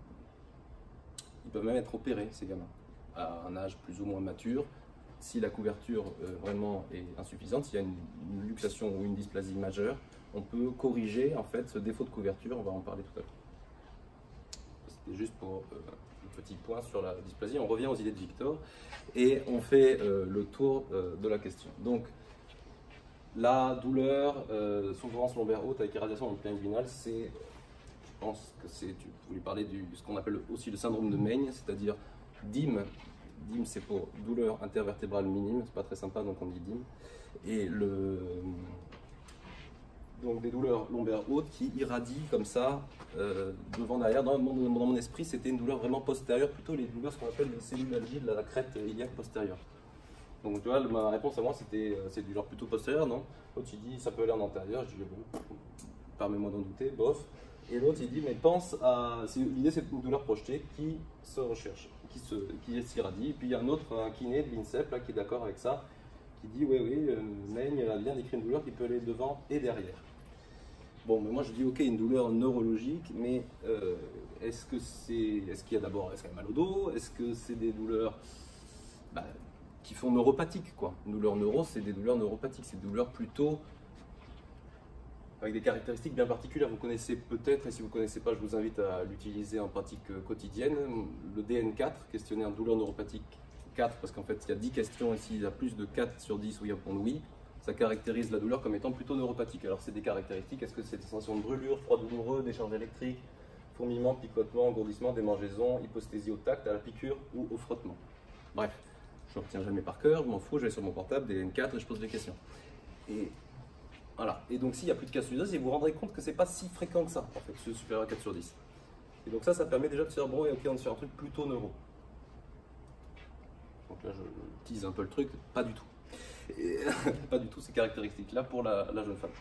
ils peuvent même être opérés, ces gamins, à un âge plus ou moins mature. Si la couverture euh, vraiment est insuffisante, s'il y a une, une luxation ou une dysplasie majeure, on peut corriger en fait ce défaut de couverture, on va en parler tout à l'heure. C'était juste pour euh, un petit point sur la dysplasie. On revient aux idées de Victor et on fait euh, le tour euh, de la question. Donc, la douleur, euh, souffrance lombaire haute avec irradiation dans le pli inguinal, c'est, je pense que c'est, tu voulais parler de ce qu'on appelle aussi le syndrome de Meigne, c'est-à-dire D I M. D I M, c'est pour douleur intervertébrale minime, c'est pas très sympa, donc on dit D I M. Et le, donc des douleurs lombaires hautes qui irradient comme ça, euh, devant, derrière. Dans mon, dans mon esprit, c'était une douleur vraiment postérieure, plutôt les douleurs, ce qu'on appelle les cellulalgies de la crête iliaque postérieure. Donc tu vois, ma réponse à moi, c'était c'est du genre plutôt postérieur, non? L'autre il dit ça peut aller en antérieur, je dis bon, permets-moi d'en douter, bof. Et l'autre il dit mais pense à, l'idée c'est une douleur projetée qui se recherche, qui se, qui s'irradie. Et puis il y a un autre, un kiné de l'INSEP là qui est d'accord avec ça, qui dit oui oui, euh, Meigne a bien décrit une douleur qui peut aller devant et derrière. Bon, mais moi je dis ok, une douleur neurologique, mais euh, est-ce que c'est, est-ce qu'il y a d'abord, est-ce qu'il y a mal au dos, est-ce que c'est des douleurs bah, qui font neuropathiques quoi. Une douleur neuro, c'est des douleurs neuropathiques, c'est des douleurs plutôt avec des caractéristiques bien particulières. Vous connaissez peut-être, et si vous ne connaissez pas, je vous invite à l'utiliser en pratique quotidienne, le D N quatre, questionnaire douleur neuropathique quatre, parce qu'en fait il y a dix questions, et s'il y a plus de quatre sur dix où il répond oui, ça caractérise la douleur comme étant plutôt neuropathique. Alors c'est des caractéristiques, est-ce que c'est des sensations de brûlure, froid douloureux, décharge électrique, fourmillement, picotement, engourdissement, démangeaison, hyposthésie au tact, à la piqûre ou au frottement. Bref, je ne retiens jamais par cœur, je m'en fous, je vais sur mon portable, D N quatre et je pose des questions. Et voilà. Et donc s'il y a plus de quatre sur dix, vous vous rendrez compte que c'est pas si fréquent que ça, en fait, c'est supérieur à quatre sur dix. Et donc ça, ça permet déjà de se dire, bon, ok, on se fait un truc plutôt neuro. Donc là, je tease un peu le truc, pas du tout. Et pas du tout ces caractéristiques-là pour la, la jeune femme.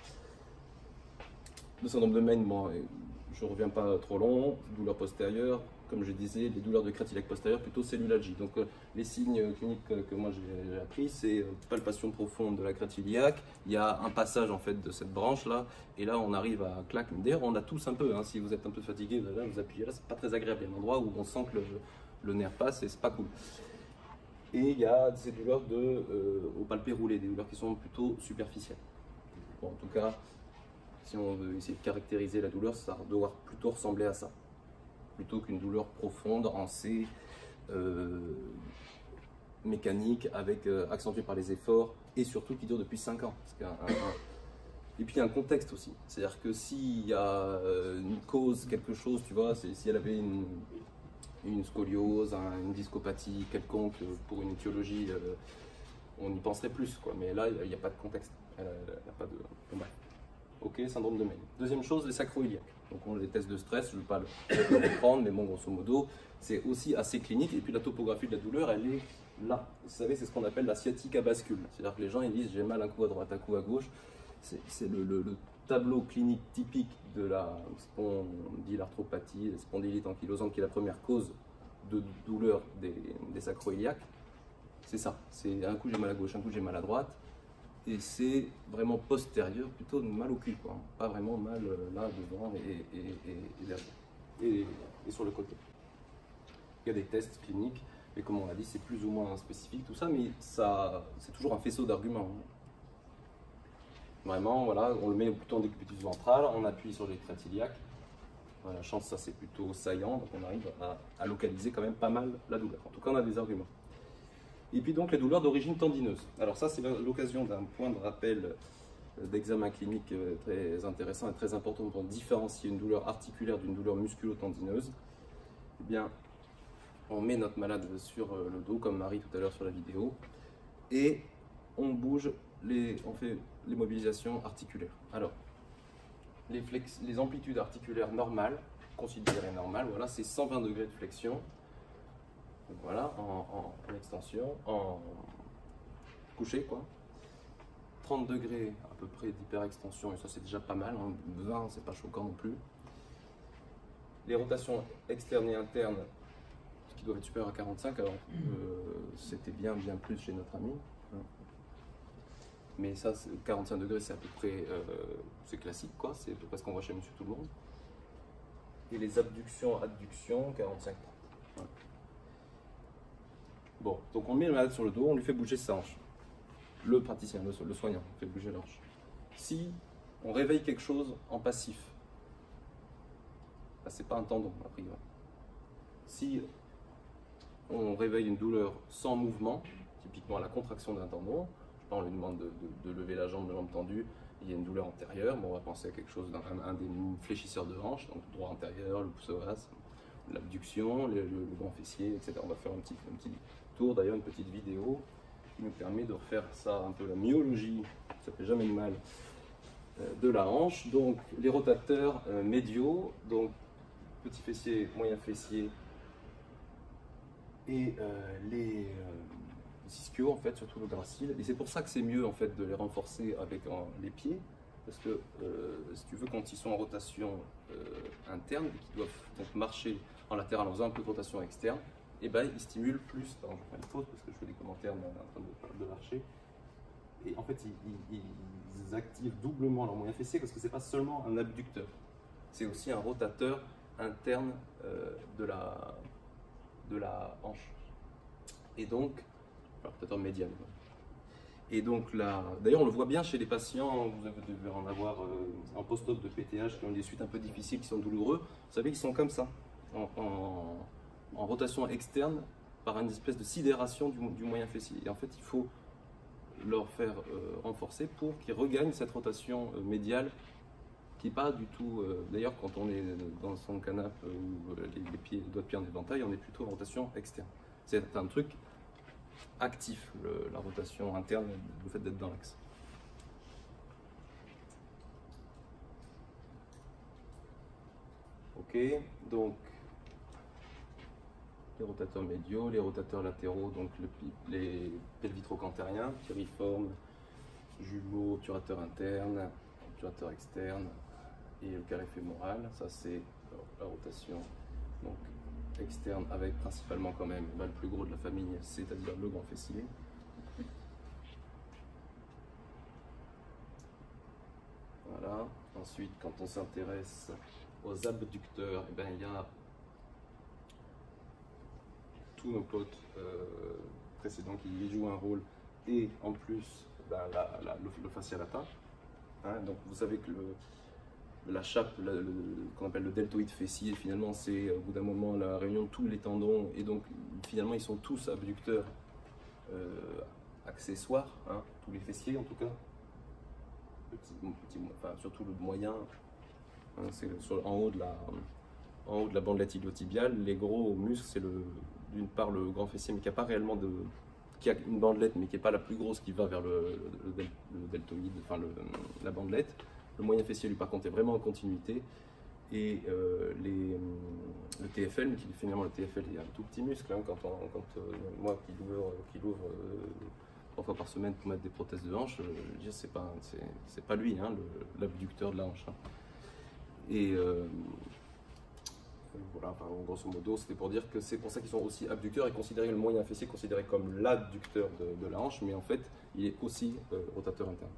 Le syndrome de Maine, bon, je ne reviens pas trop long, douleur postérieure, comme je disais, les douleurs de crête iliaque postérieure, plutôt cellulalgie. Donc euh, les signes cliniques que, que moi j'ai appris, c'est euh, palpation profonde de la crête iliaque, il y a un passage en fait de cette branche-là, et là on arrive à claque. D'ailleurs on a tous un peu, hein, si vous êtes un peu fatigué, vous, allez vous appuyez là, c'est pas très agréable, il y a un endroit où on sent que le, le nerf passe et c'est pas cool. Et il y a ces douleurs de, euh, au palpé roulé, des douleurs qui sont plutôt superficielles. Bon, en tout cas, si on veut essayer de caractériser la douleur, ça doit plutôt ressembler à ça, plutôt qu'une douleur profonde, en C, euh, mécanique, avec, euh, accentuée par les efforts, et surtout qui dure depuis cinq ans. Parce qu'un, un, un... Et puis il y a un contexte aussi, c'est-à-dire que s'il y a une cause, quelque chose, tu vois, si elle avait une... une scoliose, un, une discopathie quelconque, pour une étiologie, euh, on y penserait plus, quoi. Mais là, il n'y a pas de contexte. Il n'y a pas de... Bref. Ok, syndrome de Maine. Deuxième chose, les sacro-iliaques. Donc on a des tests de stress, je ne vais pas le, le prendre, mais bon, grosso modo, c'est aussi assez clinique. Et puis la topographie de la douleur, elle est là. Vous savez, c'est ce qu'on appelle la sciatique à bascule. C'est-à-dire que les gens, ils disent, j'ai mal un coup à droite, un coup à gauche. C'est le, le, le tableau clinique typique de la spondylarthropathie, la spondylite ankylosante, qui est la première cause de douleur des, des sacro-iliaques. C'est ça, c'est un coup j'ai mal à gauche, un coup j'ai mal à droite, et c'est vraiment postérieur, plutôt mal au cul, quoi. Pas vraiment mal euh, là, devant et, et, et, et derrière, et, et sur le côté. Il y a des tests cliniques, et comme on l'a dit, c'est plus ou moins spécifique, tout ça, mais ça, c'est toujours un faisceau d'arguments. Vraiment, voilà, on le met plutôt en décubitus ventral, on appuie sur les crêtes iliaques. La chance, ça c'est plutôt saillant, donc on arrive à, à localiser quand même pas mal la douleur. En tout cas, on a des arguments. Et puis donc les douleurs d'origine tendineuse. Alors ça, c'est l'occasion d'un point de rappel d'examen clinique très intéressant et très important pour différencier une douleur articulaire d'une douleur musculo-tendineuse. Eh bien, on met notre malade sur le dos, comme Marie tout à l'heure sur la vidéo, et on bouge, les, on fait les mobilisations articulaires. Alors, les, flex, les amplitudes articulaires normales, considérées normales, voilà, c'est cent vingt degrés de flexion, donc voilà, en, en, en extension, en couché, quoi. trente degrés à peu près d'hyperextension, et ça c'est déjà pas mal, hein. vingt c'est pas choquant non plus. Les rotations externes et internes, ce qui doit être supérieur à quarante-cinq, alors euh, c'était bien bien plus chez notre ami. Hein. Mais ça, quarante-cinq degrés, c'est à peu près, euh, c'est classique, quoi. C'est à peu près ce qu'on voit chez Monsieur Tout le Monde. Et les abductions, adductions, quarante-cinq trente. Ouais. Bon, donc on met le malade sur le dos, on lui fait bouger sa hanche. Le praticien, le, le soignant, fait bouger la hanche. Si on réveille quelque chose en passif, bah, c'est pas un tendon, a priori. Si on réveille une douleur sans mouvement, typiquement la contraction d'un tendon, on lui demande de, de, de lever la jambe, la jambe tendue, il y a une douleur antérieure, bon, on va penser à quelque chose d'un un des fléchisseurs de hanche, donc le droit antérieur, le psoas, l'abduction, le, le, le grand fessier, et cetera. On va faire un petit, un petit tour, d'ailleurs une petite vidéo qui nous permet de refaire ça, un peu la myologie, ça fait jamais de mal, euh, de la hanche. Donc les rotateurs euh, médiaux, donc petit fessier, moyen fessier, et euh, les... Euh, ischios en fait, surtout le gracile, et c'est pour ça que c'est mieux en fait de les renforcer avec en, les pieds, parce que euh, si tu veux, quand ils sont en rotation euh, interne et qu'ils doivent donc marcher en latéral en faisant un peu de rotation externe, et ben ils stimulent plus. Alors je vais faire une pause parce que je fais des commentaires en train de, de marcher. et en fait ils, ils, ils activent doublement leur moyen fessier parce que c'est pas seulement un abducteur, c'est aussi un rotateur interne euh, de, la, de la hanche. Et donc, un rotateur médial. Et donc là, d'ailleurs on le voit bien chez les patients, vous devez en avoir euh, en post-op de P T H qui ont des suites un peu difficiles, qui sont douloureux, vous savez qu'ils sont comme ça, en, en, en rotation externe par une espèce de sidération du, du moyen fessier. Et en fait il faut leur faire euh, renforcer pour qu'ils regagnent cette rotation euh, médiale qui n'est pas du tout, euh, d'ailleurs quand on est dans son canapé euh, ou euh, les, les pieds, les doigts de pied en éventail, on est plutôt en rotation externe. C'est un truc actif, le, la rotation interne, le fait d'être dans l'axe. Ok, donc les rotateurs médiaux, les rotateurs latéraux, donc le, les pelvitrocantériens, piriformes, jumeaux, obturateur interne, obturateur externe et le carré fémoral, ça c'est la rotation donc, externe avec principalement quand même bah, le plus gros de la famille, c'est-à-dire le grand fessier. Voilà. Ensuite, quand on s'intéresse aux abducteurs, eh ben, il y a tous nos potes euh, précédents qui jouent un rôle et en plus ben, la, la, le, le fascia lata. Hein, donc vous savez que le, la chape, le, le, qu'on appelle le deltoïde fessier, finalement c'est au bout d'un moment la réunion de tous les tendons et donc finalement ils sont tous abducteurs euh, accessoires, hein, tous les fessiers en tout cas, petit, petit, enfin, surtout le moyen, hein, c'est en haut de la en haut de la bandelette iliotibiale, les gros muscles c'est le d'une part le grand fessier mais qui n'a pas réellement de qui a une bandelette mais qui n'est pas la plus grosse qui va vers le, le, le deltoïde, enfin le, la bandelette. Le moyen fessier lui par contre est vraiment en continuité et euh, les, le T F L, qui finalement le T F L est un tout petit muscle, hein, quand, on, quand euh, moi qui l'ouvre qui l'ouvre euh, trois fois par semaine pour mettre des prothèses de hanche, je dis c'est pas c'est pas lui, hein, l'abducteur de la hanche. Hein. Et euh, voilà, enfin, grosso modo, c'était pour dire que c'est pour ça qu'ils sont aussi abducteurs et considérés, le moyen fessier considéré comme l'adducteur de, de la hanche, mais en fait, il est aussi euh, rotateur interne.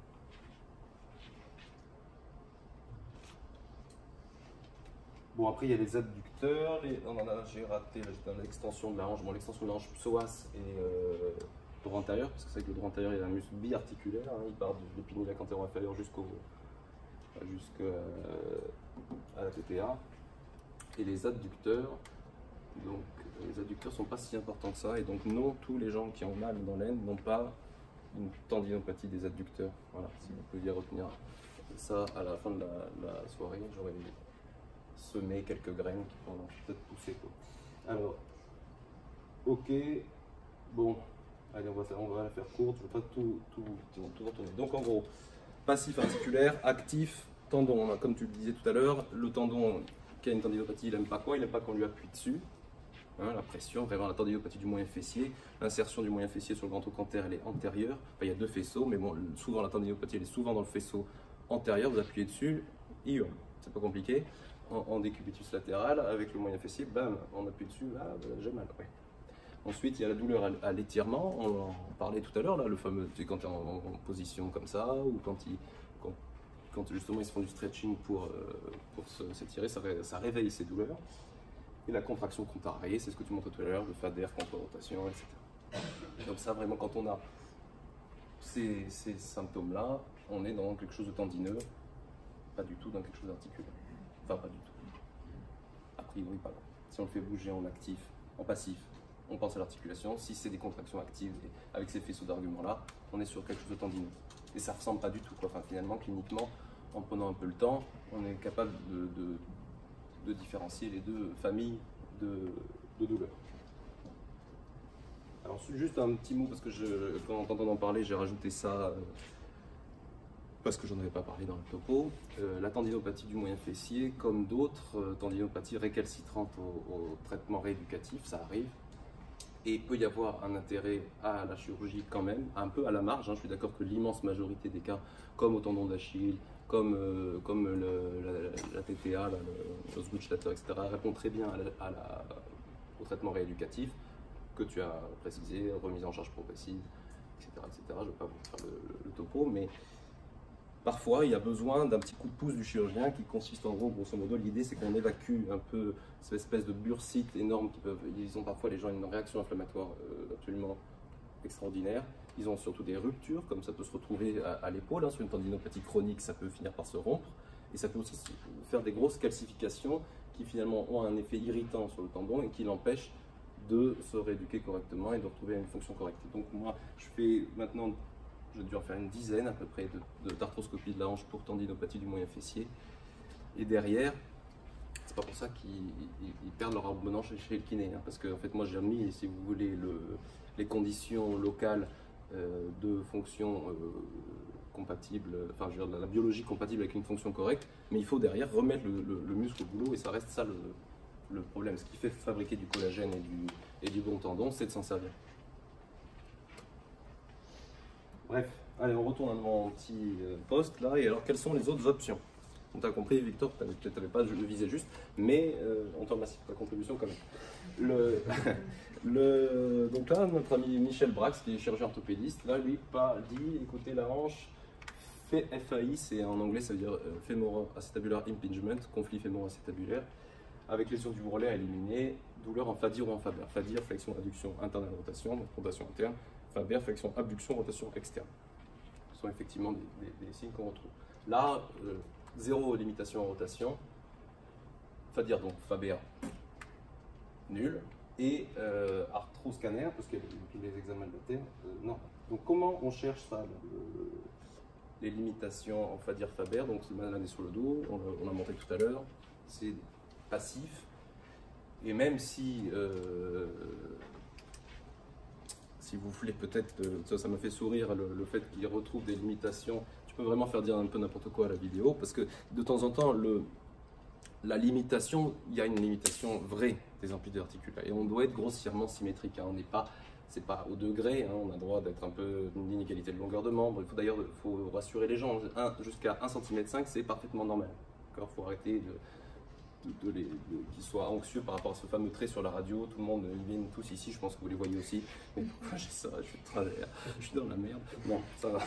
Bon, après, il y a les adducteurs, les... non, non, non, j'ai raté, j'étais dans l'extension de la hanche, bon, l'extension de la hanche psoas et euh, droit antérieur, parce que c'est que le droit antérieur, il y a un muscle biarticulaire, hein, il part de l'épinulaire antéro-inférieur jusqu'au jusqu'à la T P A. Et les adducteurs, donc les adducteurs sont pas si importants que ça, et donc non, tous les gens qui ont mal dans l'aine n'ont pas une tendinopathie des adducteurs. Voilà, si vous pouviez retenir ça à la fin de la, la soirée, j'aurais semé quelques graines qui pourront peut-être pousser. Quoi. Alors, ok, bon, allez, on va, faire, on va la faire courte, je ne vais pas tout, tout, tout, tout retourner. Donc en gros, passif articulaire, actif, tendon, comme tu le disais tout à l'heure, le tendon qui a une tendinopathie, il n'aime pas quoi? Il n'aime pas qu'on lui appuie dessus. Hein, la pression, vraiment la tendinopathie du moyen fessier. L'insertion du moyen fessier sur le grand trochanter, elle est antérieure. Enfin, il y a deux faisceaux, mais bon, souvent la tendinopathie, elle est souvent dans le faisceau antérieur. Vous appuyez dessus, il hurle. C'est pas compliqué. En, en décubitus latéral, avec le moyen fessier, bam, on appuie dessus, ah, ben, j'ai mal. Ouais. Ensuite, il y a la douleur à, à l'étirement. On en parlait tout à l'heure, là, le fameux, quand tu es en, en position comme ça, ou quand il. Quand, Quand justement ils se font du stretching pour, euh, pour s'étirer, ça, ré, ça réveille ces douleurs. Et la contraction contrariée, c'est ce que tu montres tout à l'heure, le fader, contre-rotation, et cetera. Comme ça, vraiment, quand on a ces, ces symptômes-là, on est dans quelque chose de tendineux, pas du tout dans quelque chose d'articulaire. Enfin, pas du tout. A priori, pas. Si on le fait bouger en actif, en passif, on pense à l'articulation. Si c'est des contractions actives, et avec ces faisceaux d'arguments-là, on est sur quelque chose de tendineux. Et ça ne ressemble pas du tout, quoi. Enfin, finalement, cliniquement, en prenant un peu le temps, on est capable de, de, de différencier les deux familles de, de douleurs. Alors, juste un petit mot, parce que je, quand en entendant en parler, j'ai rajouté ça, euh, parce que j'en avais pas parlé dans le topo. Euh, la tendinopathie du moyen fessier, comme d'autres euh, tendinopathies récalcitrantes au, au traitement rééducatif, ça arrive. Et il peut y avoir un intérêt à la chirurgie quand même, un peu à la marge. Hein. Je suis d'accord que l'immense majorité des cas, comme au tendon d'Achille, comme, euh, comme le, la, la T T A, là, le, le switch latéral, et cetera, répond très bien à la, à la, au traitement rééducatif que tu as précisé, remise en charge progressive, et cetera, et cetera. Je ne vais pas vous faire le, le, le topo, mais parfois il y a besoin d'un petit coup de pouce du chirurgien qui consiste en gros, grosso modo, l'idée c'est qu'on évacue un peu cette espèce de bursite énorme qui peuvent, ils ont parfois les gens une réaction inflammatoire euh, absolument extraordinaire. Ils ont surtout des ruptures, comme ça peut se retrouver à, à l'épaule, hein, sur une tendinopathie chronique, ça peut finir par se rompre, et ça peut aussi faire des grosses calcifications qui finalement ont un effet irritant sur le tendon et qui l'empêchent de se rééduquer correctement et de retrouver une fonction correcte. Donc moi, je fais maintenant, je dois en faire une dizaine à peu près d'arthroscopie de, de, de la hanche pour tendinopathie du moyen fessier, et derrière, c'est pas pour ça qu'ils perdent leur abonnement chez, chez le kiné, hein, parce que en fait moi j'ai mis, si vous voulez, le, les conditions locales euh, de fonction euh, compatible, enfin je veux dire la biologie compatible avec une fonction correcte, mais il faut derrière remettre le, le, le muscle au boulot et ça reste ça le, le problème. Ce qui fait fabriquer du collagène et du, et du bon tendon, c'est de s'en servir. Bref, allez on retourne à mon petit poste là, et alors quelles sont les autres options? On t'a compris, Victor, tu n'avais pas le visé juste, mais euh, on te remercie pour ta contribution quand même. Le, le, donc là, notre ami Michel Brax, qui est chirurgien orthopédiste, là, lui, pas dit, écoutez, la hanche, F A I, c'est en anglais, ça veut dire euh, fémoro-acetabular impingement, conflit fémoro-acétabulaire, avec lésion du bourrelet à éliminer, douleur en Fadir ou en Faber. Fadir, flexion, adduction interne à rotation, donc rotation interne, Faber, flexion, abduction, rotation externe. Ce sont effectivement des, des, des signes qu'on retrouve. Là, euh, zéro limitation en rotation, Fadir donc Faber nul, et euh, arthroscanner, parce qu'il y a tous les examens de la terre, euh, non. Donc comment on cherche ça, le, les limitations en Fadir Faber? Donc là on est sur le dos, on, on a montré tout à l'heure, c'est passif, et même si euh, si vous voulez peut-être, euh, ça, ça me fait sourire le, le fait qu'il retrouve des limitations. Tu peux vraiment faire dire un peu n'importe quoi à la vidéo, parce que de temps en temps, le, la limitation, il y a une limitation vraie des amplitudes articulaires, et on doit être grossièrement symétrique, hein. On n'est pas, c'est pas au degré, hein. On a le droit d'être un peu d'une inégalité de longueur de membre. Il faut d'ailleurs faut rassurer les gens, jusqu'à un virgule cinq centimètre, c'est parfaitement normal. Il faut arrêter de, de, de les, de, qu'ils soient anxieux par rapport à ce fameux trait sur la radio. Tout le monde, ils viennent tous ici, je pense que vous les voyez aussi. Mais pourquoi j'ai ça, je suis, travers, je suis dans la merde. Bon, ça va.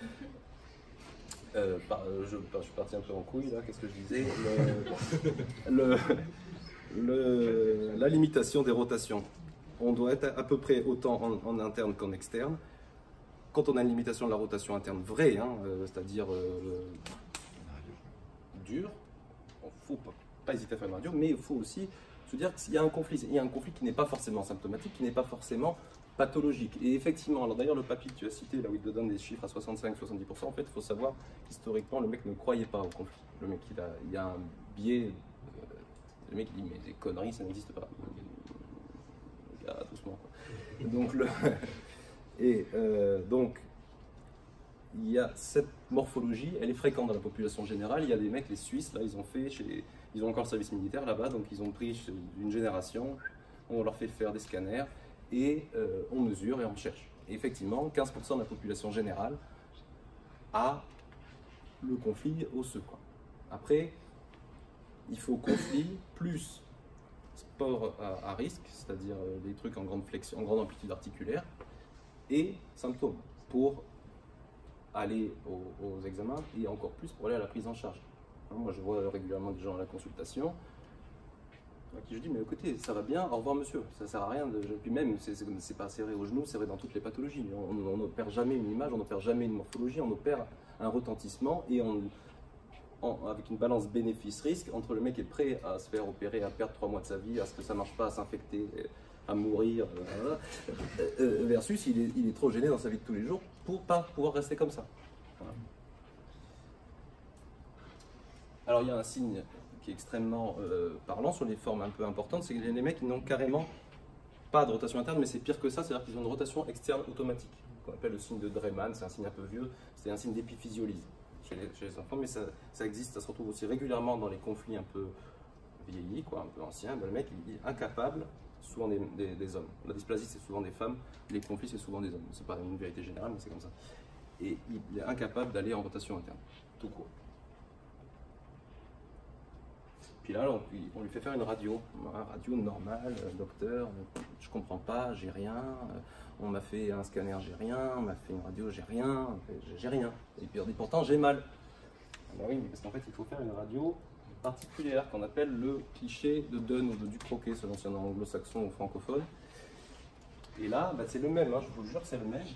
Euh, par, je, je suis parti un peu en couille là, qu'est-ce que je disais? le, le, le, La limitation des rotations. On doit être à peu près autant en, en interne qu'en externe. Quand on a une limitation de la rotation interne vraie, hein, euh, c'est-à-dire euh, dure, il ne faut pas, pas hésiter à faire une radio, mais il faut aussi se dire qu'il y a un conflit. Il y a un conflit qui n'est pas forcément symptomatique, qui n'est pas forcément pathologique. Et effectivement, alors d'ailleurs le papier que tu as cité, là où il te donne des chiffres à soixante-cinq à soixante-dix pour cent, en fait, il faut savoir qu'historiquement, le mec ne croyait pas au conflit. Le mec, il, a, il y a un biais, euh, le mec il dit, mais des conneries, ça n'existe pas. Le gars, doucement. Quoi. Donc, le, et euh, donc, il y a cette morphologie, elle est fréquente dans la population générale. Il y a des mecs, les Suisses, là, ils ont fait, chez, ils ont encore le service militaire là-bas, donc ils ont pris une génération, on leur fait faire des scanners, et euh, on mesure et on cherche. Et effectivement, quinze pour cent de la population générale a le conflit osseux. Quoi. Après, il faut conflit plus sport à, à risque, c'est-à-dire euh, des trucs en grande flexion, en grande amplitude articulaire, et symptômes pour aller aux, aux examens et encore plus pour aller à la prise en charge. Moi, je vois régulièrement des gens à la consultation à qui je dis, mais écoutez, ça va bien, au revoir monsieur, ça sert à rien, de... puis même, c'est pas serré au genou, c'est vrai dans toutes les pathologies, on n'opère jamais une image, on n'opère jamais une morphologie, on opère un retentissement, et on, en, avec une balance bénéfice-risque, entre le mec qui est prêt à se faire opérer, à perdre trois mois de sa vie, à ce que ça marche pas, à s'infecter, à mourir, euh, euh, versus il est, il est trop gêné dans sa vie de tous les jours pour pas pouvoir rester comme ça. Voilà. Alors il y a un signe qui est extrêmement euh, parlant sur les formes un peu importantes, c'est que les mecs ils n'ont carrément pas de rotation interne, mais c'est pire que ça, c'est-à-dire qu'ils ont une rotation externe automatique, qu'on appelle le signe de Dreman, c'est un signe un peu vieux, c'est un signe d'épiphysiolyse chez les, chez les enfants, mais ça, ça existe, ça se retrouve aussi régulièrement dans les conflits un peu vieillis, quoi, un peu anciens. Ben, le mec il est incapable, souvent des, des, des hommes, la dysplasie c'est souvent des femmes, les conflits c'est souvent des hommes, c'est pas une vérité générale, mais c'est comme ça. Et il est incapable d'aller en rotation interne, tout court. Puis là, on, on lui fait faire une radio, une radio normale, docteur, je comprends pas, j'ai rien, On m'a fait un scanner, j'ai rien. On m'a fait une radio, j'ai rien. J'ai rien. Et puis pourtant, j'ai mal. Ah bah oui, mais parce qu'en fait, il faut faire une radio particulière qu'on appelle le cliché de Dunn ou de Ducroquet, selon si on est anglo-saxon ou francophone. Et là, bah, c'est le même, hein, je vous jure, c'est le même.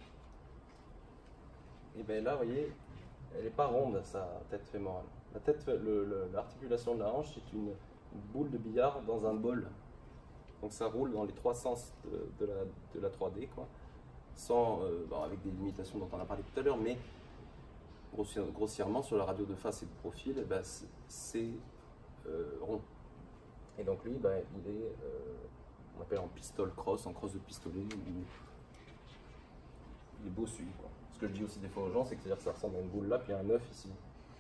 Et bien là, vous voyez, elle n'est pas ronde, sa tête fémorale. La tête, l'articulation de la hanche, c'est une boule de billard dans un bol. Donc ça roule dans les trois sens de, de, la, de la trois D, quoi. Sans, euh, bon, avec des limitations dont on a parlé tout à l'heure, mais grossièrement, sur la radio de face et de profil, eh ben, c'est euh, rond. Et donc lui, ben, il est, euh, on appelle en pistol cross, en cross de pistolet, ou il est bossu, quoi. Ce que je dis aussi des fois aux gens, c'est que, que ça ressemble à une boule là, puis il y a un œuf ici.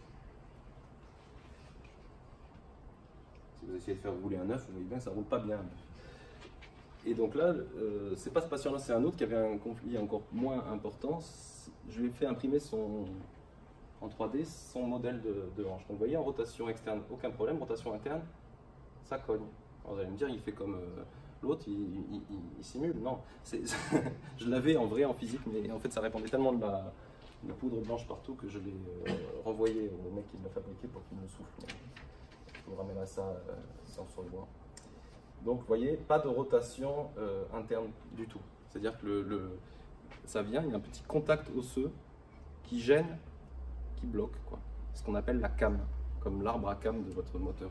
Si vous essayez de faire rouler un œuf, vous voyez bien que ça ne roule pas bien. Et donc là, euh, c'est pas ce patient-là, c'est un autre qui avait un conflit encore moins important. Je lui ai fait imprimer son, en trois D son modèle de, de hanche. Donc vous voyez, en rotation externe, aucun problème, rotation interne, ça cogne. Alors, vous allez me dire, il fait comme euh, l'autre, il, il, il, il simule. Non, je l'avais en vrai, en physique, mais en fait ça répandait tellement de la, de la poudre blanche partout que je l'ai euh, renvoyé au mec qui l'a fabriqué pour qu'il me souffle. Je vous ramènerai ça euh, si on se revoit. Donc vous voyez, pas de rotation euh, interne du tout. C'est-à-dire que le, le, ça vient, il y a un petit contact osseux qui gêne, qui bloque, quoi. Ce qu'on appelle la cam, comme l'arbre à cam de votre moteur.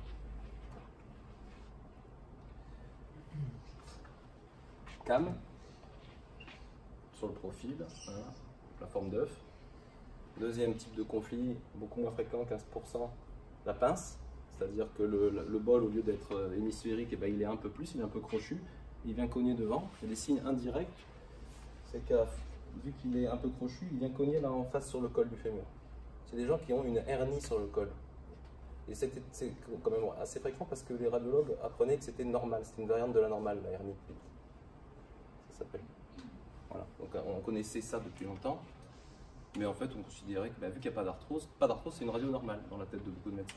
Cam, sur le profil, hein, la forme d'œuf. Deuxième type de conflit, beaucoup moins fréquent, quinze pour cent, la pince. C'est-à-dire que le, le bol, au lieu d'être hémisphérique, eh ben, il est un peu plus, il est un peu crochu, il vient cogner devant. Il y a des signes indirects, c'est que vu qu'il est un peu crochu, il vient cogner là en face sur le col du fémur. C'est des gens qui ont une hernie sur le col. Et c'est quand même assez fréquent parce que les radiologues apprenaient que c'était normal, c'était une variante de la normale, la hernie de Pitt. Ça s'appelle. Voilà. Donc on connaissait ça depuis longtemps, mais en fait on considérait que bah, vu qu'il n'y a pas d'arthrose, pas d'arthrose c'est une radio normale dans la tête de beaucoup de médecins.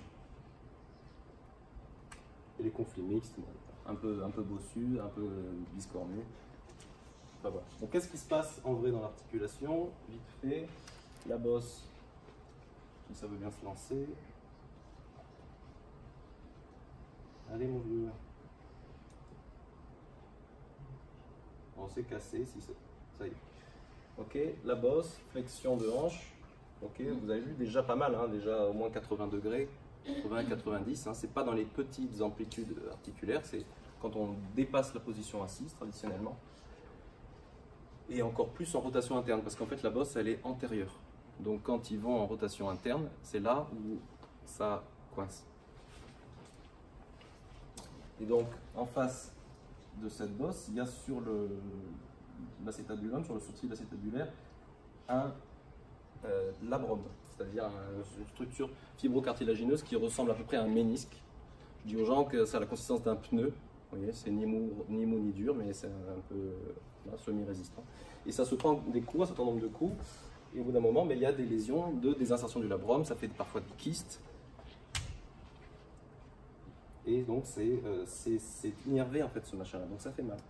Et les conflits mixtes, un peu, un peu bossus, un peu biscornus. Enfin, voilà. Donc qu'est-ce qui se passe en vrai dans l'articulation? Vite fait, la bosse, si ça veut bien se lancer. Allez mon vieux. On s'est cassé, si ça y est. Ok, la bosse, flexion de hanche. Ok, vous avez vu déjà pas mal, hein, déjà au moins quatre-vingts degrés. quatre-vingts à quatre-vingt-dix, hein, c'est pas dans les petites amplitudes articulaires, c'est quand on dépasse la position assise traditionnellement, et encore plus en rotation interne, parce qu'en fait la bosse elle est antérieure, donc quand ils vont en rotation interne, c'est là où ça coince. Et donc en face de cette bosse, il y a sur l'acétabulum, sur le sourcil acétabulaire, un euh, labrum. C'est-à-dire une structure fibrocartilagineuse qui ressemble à peu près à un ménisque. Je dis aux gens que ça a la consistance d'un pneu. Vous voyez, c'est ni mou, ni mou ni dur, mais c'est un peu semi-résistant. Et ça se prend des coups, un certain nombre de coups. Et au bout d'un moment, mais il y a des lésions de désinsertion du labrum. Ça fait parfois des kystes. Et donc c'est euh, innervé en fait ce machin-là. Donc ça fait mal.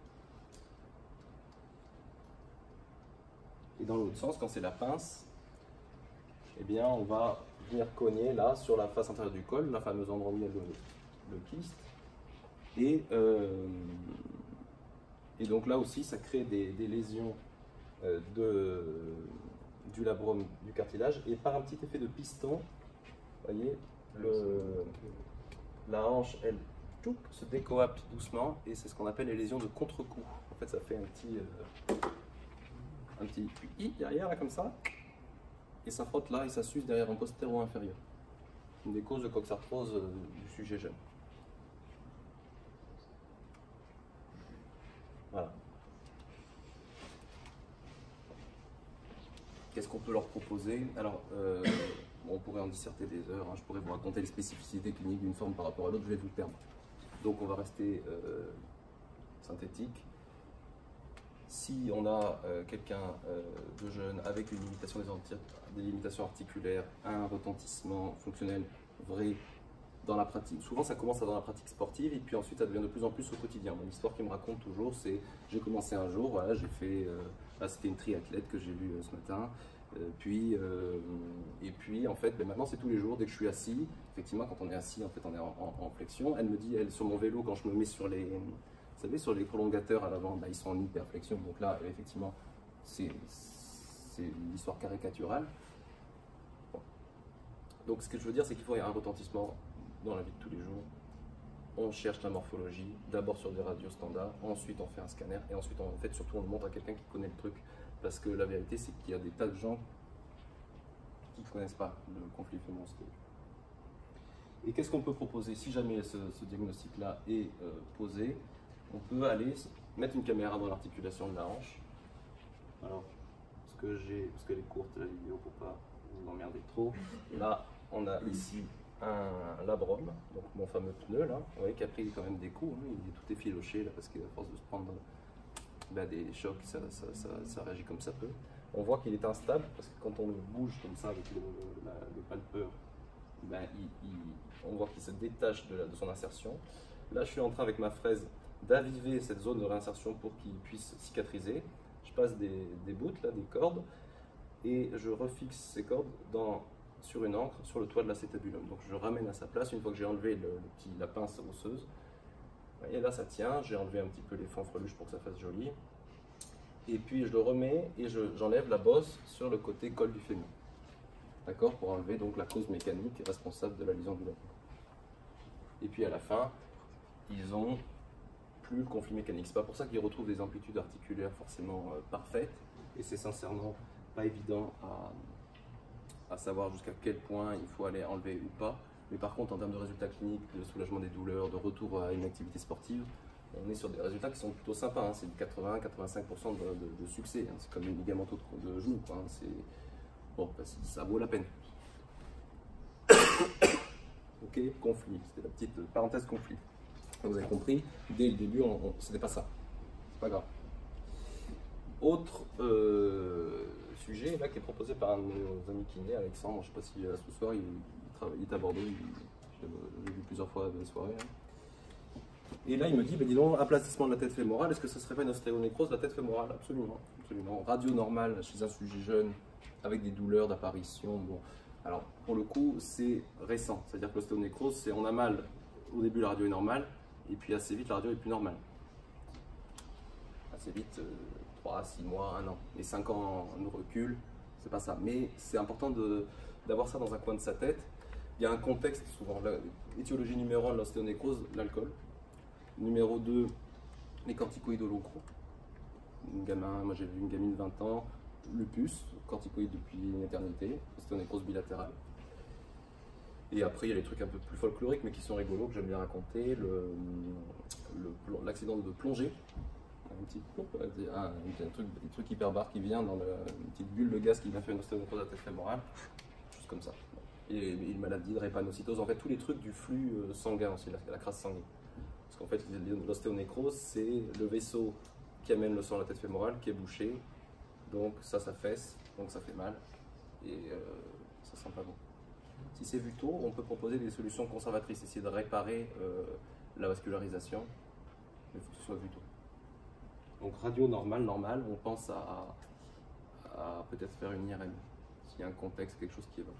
Et dans l'autre sens, quand c'est la pince, eh bien, on va venir cogner là sur la face intérieure du col, la fameuse endroit où il y a le, le kyste. Et, euh, et donc là aussi, ça crée des, des lésions euh, de, du labrum, du cartilage. Et par un petit effet de piston, vous voyez, le, la hanche, elle, tchouc, se décoapte doucement. Et c'est ce qu'on appelle les lésions de contre-coup. En fait, ça fait un petit, euh, un petit i derrière, là, comme ça. Et ça frotte là et ça s'use derrière un postéro inférieur. Une des causes de coxarthrose euh, du sujet jeune. Voilà. Qu'est-ce qu'on peut leur proposer? Alors, euh, on pourrait en disserter des heures, hein. Je pourrais vous raconter les spécificités cliniques d'une forme par rapport à l'autre, je vais vous perdre. Donc on va rester euh, synthétique. Si on a euh, quelqu'un euh, de jeune avec une limitation des, des limitations articulaires, un retentissement fonctionnel vrai dans la pratique. Souvent, ça commence dans la pratique sportive et puis ensuite, ça devient de plus en plus au quotidien. Mon histoire qui me raconte toujours, c'est j'ai commencé un jour, voilà, j'ai fait, euh, là, c'était une triathlète que j'ai vue euh, ce matin. Euh, puis, euh, et puis, en fait, ben, maintenant, c'est tous les jours, dès que je suis assis. Effectivement, quand on est assis, en fait, on est en, en, en flexion. Elle me dit, elle, sur mon vélo, quand je me mets sur les, vous savez, sur les prolongateurs à l'avant, ben, ils sont en hyperflexion. Donc là, effectivement, c'est une histoire caricaturale. Bon. Donc, ce que je veux dire, c'est qu'il faut y avoir un retentissement dans la vie de tous les jours. On cherche la morphologie, d'abord sur des radios standards, ensuite on fait un scanner, et ensuite, on, en fait, surtout, on le montre à quelqu'un qui connaît le truc. Parce que la vérité, c'est qu'il y a des tas de gens qui ne connaissent pas le conflit fémoro-squelettique. Et qu'est-ce qu'on peut proposer? Si jamais ce, ce diagnostic-là est euh, posé, on peut aller mettre une caméra dans l'articulation de la hanche. Alors, ce que j'ai, parce qu'elle est courte la vidéo pour pas vous emmerder trop, là, on a ici un labrum, donc mon fameux pneu là, vous voyez qui a pris quand même des coups, hein, il est tout effiloché là parce qu'à force de se prendre ben, des chocs, ça, ça, ça, ça réagit comme ça peut. On voit qu'il est instable parce que quand on le bouge comme ça avec le, la, le palpeur, ben, il, il, on voit qu'il se détache de, la, de son insertion. Là, je suis en train avec ma fraise d'aviver cette zone de réinsertion pour qu'il puisse cicatriser. Je passe des, des bouts, là, des cordes, et je refixe ces cordes dans, sur une encre sur le toit de l'acétabulum. Donc je ramène à sa place une fois que j'ai enlevé le, le petit, la pince osseuse. Et là ça tient, j'ai enlevé un petit peu les fanfreluches pour que ça fasse joli. Et puis je le remets et j'enlève je, la bosse sur le côté col du fémur. D'accord, pour enlever donc la cause mécanique responsable de la lésion du labrum. Et puis à la fin, ils ont plus le conflit mécanique. C'est pas pour ça qu'ils retrouvent des amplitudes articulaires forcément euh, parfaites. Et c'est sincèrement pas évident à, à savoir jusqu'à quel point il faut aller enlever ou pas. Mais par contre, en termes de résultats cliniques, de soulagement des douleurs, de retour à une activité sportive, on est sur des résultats qui sont plutôt sympas. Hein. C'est quatre-vingts à quatre-vingt-cinq pour cent de, de, de succès. Hein. C'est comme une ligamentose de, de genou. Hein. Bon, bah, ça vaut la peine. Ok, conflit. C'était la petite parenthèse conflit. Vous avez compris, dès le début, on, on, c'était pas ça. C'est pas grave. Autre euh, sujet là, qui est proposé par un de nos amis kinés, Alexandre, je ne sais pas s'il est là ce soir, il, il, travaille, il est à Bordeaux, je l'ai vu plusieurs fois de la soirée. Hein. Et là il me dit, ben, dis donc, aplatissement de la tête fémorale, est-ce que ce serait pas une ostéonécrose de la tête fémorale? Absolument, absolument. Radio normale chez un sujet jeune, avec des douleurs d'apparition. Bon. Alors pour le coup, c'est récent, c'est-à-dire que l'ostéonécrose, c'est on a mal, au début la radio est normale, et puis assez vite la radio est plus normale. Assez vite, euh, trois, six mois, un an. Et cinq ans nous recul, c'est pas ça. Mais c'est important d'avoir ça dans un coin de sa tête. Il y a un contexte souvent. L'étiologie numéro un de l'ostéonécrose, l'alcool. Numéro deux, les corticoïdes locaux. Une gamin, moi j'ai vu une gamine de vingt ans, lupus, corticoïdes depuis une éternité, ostéonécrose bilatérale. Et après, il y a les trucs un peu plus folkloriques, mais qui sont rigolos, que j'aime bien raconter. L'accident de plongée. Un petit, un, un truc, des trucs hyper barres qui vient dans le, une petite bulle de gaz qui vient faire une ostéonécrose de la tête fémorale, juste comme ça. Et, et une maladie de drépanocytose, en fait tous les trucs du flux sanguin aussi, la, la crasse sanguine. Parce qu'en fait l'ostéonécrose c'est le vaisseau qui amène le sang à la tête fémorale qui est bouché, donc ça s'affaisse, donc ça fait mal et euh, ça sent pas bon. Si c'est vu tôt, on peut proposer des solutions conservatrices, essayer de réparer euh, la vascularisation, mais il faut que ce soit vu tôt. Donc radio normale, normale, on pense à, à peut-être faire une I R M, s'il y a un contexte, quelque chose qui évoque.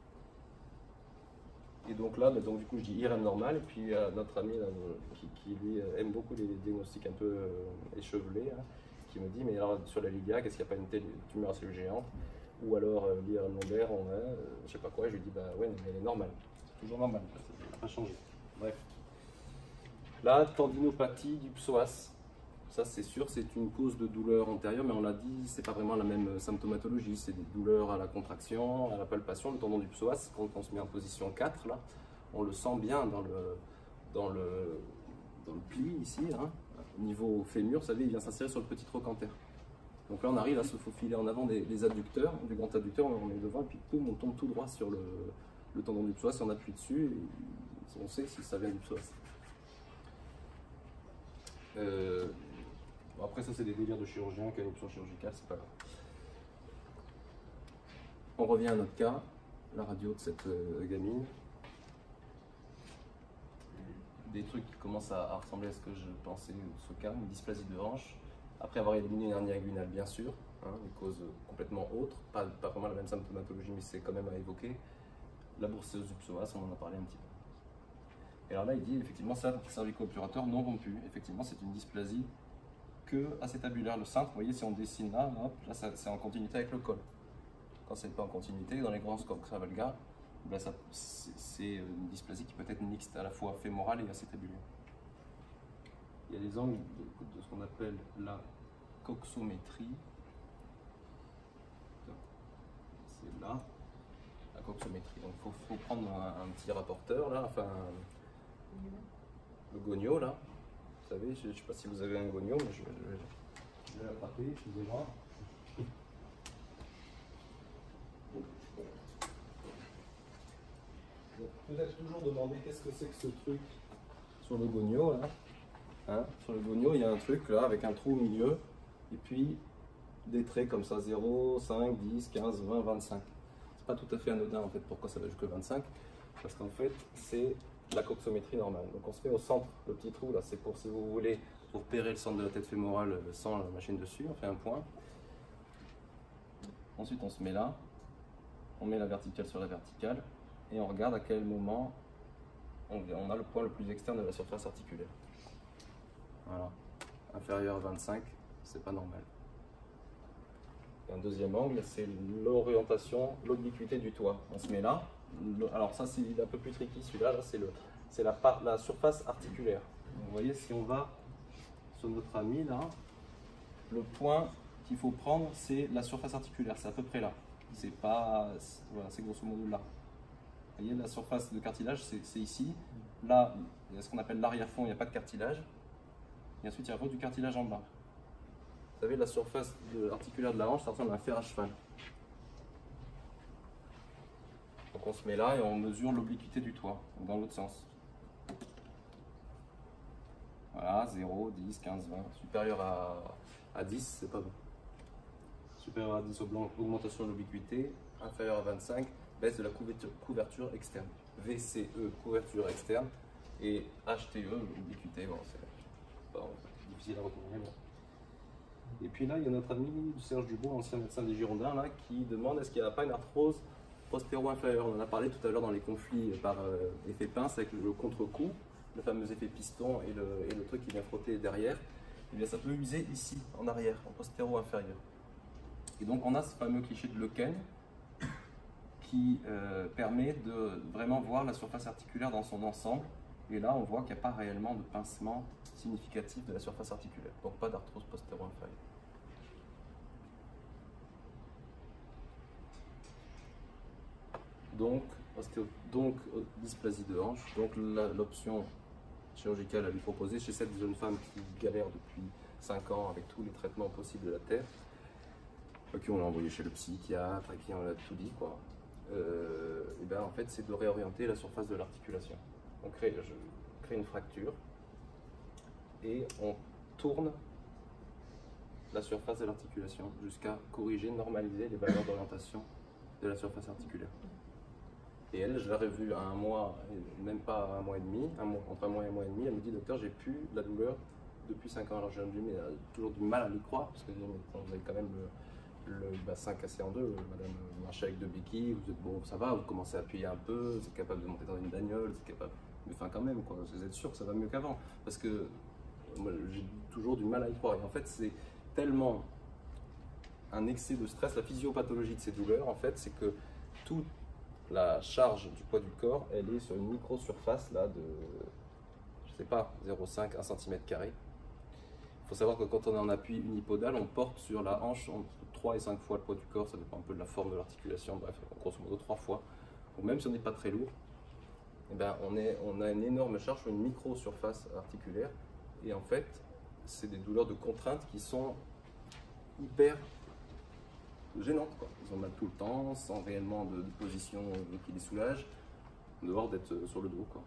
Et donc là, donc du coup je dis I R M normale, et puis euh, notre ami là, qui, qui lui aime beaucoup les diagnostics un peu euh, échevelés, hein, qui me dit, mais alors sur la Liga, qu'est-ce qu'il n'y a pas une telle tumeur à cellule géante? Ou alors euh, l'I R M lombaire, on a, euh, je sais pas quoi, je lui dis, bah ouais, mais elle est normale, c'est toujours normal, ça n'a pas changé. Bref. La tendinopathie du psoas. Ça c'est sûr, c'est une cause de douleur antérieure, mais on l'a dit, c'est pas vraiment la même symptomatologie, c'est des douleurs à la contraction, à la palpation. Le tendon du psoas, quand on se met en position quatre, là, on le sent bien dans le, dans le, dans le pli ici, hein, au niveau fémur, vous savez, il vient s'insérer sur le petit trochanter. Donc là on arrive à se faufiler en avant des, des adducteurs, du grand adducteur, on met devant, et puis poum, on tombe tout droit sur le, le tendon du psoas, et on appuie dessus, et on sait si ça vient du psoas. Euh, Bon, après ça c'est des délires de chirurgien, quelle option chirurgicale, c'est pas grave. On revient à notre cas, la radio de cette euh, gamine. des trucs qui commencent à, à ressembler à ce que je pensais, ce cas, une dysplasie de hanche, après avoir éliminé une hernie inguinale bien sûr, hein, une cause complètement autre, pas, pas vraiment la même symptomatologie mais c'est quand même à évoquer, la bourséose du psoas, on en a parlé un petit peu. Et alors là il dit effectivement ça, cervico-obturateur non rompu, effectivement c'est une dysplasie que acétabulaire, le cintre, vous voyez si on dessine là, hop, là c'est en continuité avec le col. Quand c'est pas en continuité, dans les grands scopes valga, c'est une dysplasie qui peut être mixte à la fois fémorale et acétabulaire. Il y a des angles de, de ce qu'on appelle la coxométrie. C'est là, la coxométrie. Donc il faut, faut prendre un, un petit rapporteur là, enfin le gonio là. Vous savez, je ne sais pas si vous avez un gonio, mais je, je, je vais l'attraper, excusez-moi. Peut-être toujours demander qu'est-ce que c'est que ce truc sur le gonio là. Hein, sur le gonio, il y a un truc là avec un trou au milieu et puis des traits comme ça zéro, cinq, dix, quinze, vingt, vingt-cinq. C'est pas tout à fait anodin en fait. Pourquoi ça va jusque vingt-cinq? Parce qu'en fait, c'est la coxométrie normale. Donc on se met au centre, le petit trou là, c'est pour, si vous voulez, pour repérer le centre de la tête fémorale sans la machine dessus. On fait un point. Ensuite, on se met là, on met la verticale sur la verticale. Et on regarde à quel moment on, on a le point le plus externe de la surface articulaire. Voilà. Inférieur à vingt-cinq, c'est pas normal. Et un deuxième angle, c'est l'orientation, l'obliquité du toit. On se met là. Alors ça, c'est un peu plus tricky. Celui-là, -là, c'est le, c'est la, la surface articulaire. Donc, vous voyez, si on va sur notre ami là, le point qu'il faut prendre, c'est la surface articulaire. C'est à peu près là. C'est pas, voilà, c'est grosso modo là. Vous voyez, la surface de cartilage, c'est ici. Là, il y a ce qu'on appelle l'arrière-fond, il n'y a pas de cartilage. Et ensuite, il y a du cartilage en bas. Vous savez, la surface de, articulaire de la hanche, ça ressemble à un fer à cheval. Donc on se met là et on mesure l'obliquité du toit, dans l'autre sens. Voilà, zéro, dix, quinze, vingt. Supérieur à, à dix, c'est pas bon. Supérieur à dix, augmentation de l'obliquité. Inférieur à vingt-cinq, baisse de la couverture, couverture externe. V C E, couverture externe. Et H T E, l'obliquité. Bon, c'est bon, difficile à retourner. Bon. Et puis là, il y a notre ami Serge Dubois, ancien médecin des Girondins, là, qui demande est-ce qu'il n'y a pas une arthrose postéro-inférieure. On en a parlé tout à l'heure dans les conflits par euh, effet pince avec le, le contre-coup, le fameux effet piston et le, et le truc qui vient frotter derrière. Et bien, ça peut user ici, en arrière, en postéro-inférieur. Et donc, on a ce fameux cliché de Lequen qui euh, permet de vraiment voir la surface articulaire dans son ensemble. Et là, on voit qu'il n'y a pas réellement de pincement significatif de la surface articulaire. Donc, pas d'arthrose postéro-inférieure. Donc, ostéo, donc dysplasie de hanche, donc l'option chirurgicale à lui proposer chez cette jeune femme qui galère depuis cinq ans avec tous les traitements possibles de la terre, à qui on l'a envoyé chez le psychiatre, à qui on a tout dit, quoi. Euh, et ben, en fait, c'est de réorienter la surface de l'articulation. On crée, je crée une fracture et on tourne la surface de l'articulation jusqu'à corriger, normaliser les valeurs d'orientation de la surface articulaire. Et elle, je l'ai revue à un mois, même pas à un mois et demi, un mois, entre un mois et un mois et demi, elle me dit, docteur, j'ai plus la douleur depuis cinq ans. Alors je me dis, mais elle a toujours du mal à y croire, parce que vous avez quand même le, le bassin cassé en deux, madame, vous marchez avec deux béquilles, vous êtes bon, ça va, vous commencez à appuyer un peu, vous êtes capable de monter dans une bagnole, vous êtes capable, mais enfin quand même, quoi, vous êtes sûr que ça va mieux qu'avant, parce que moi, j'ai toujours du mal à y croire. Et en fait, c'est tellement un excès de stress, la physiopathologie de ces douleurs, en fait, c'est que tout la charge du poids du corps, elle est sur une micro-surface là de, je sais pas, zéro virgule cinq à un centimètre carré. Il faut savoir que quand on est en appui unipodal, on porte sur la hanche entre trois et cinq fois le poids du corps, ça dépend un peu de la forme de l'articulation, bref, grosso modo trois fois. Donc même si on n'est pas très lourd, eh ben, on, est, on a une énorme charge sur une micro-surface articulaire. Et en fait, c'est des douleurs de contrainte qui sont hyper gênantes, quoi. Ils ont mal tout le temps, sans réellement de, de position qui les soulage, en dehors d'être sur le dos, quoi.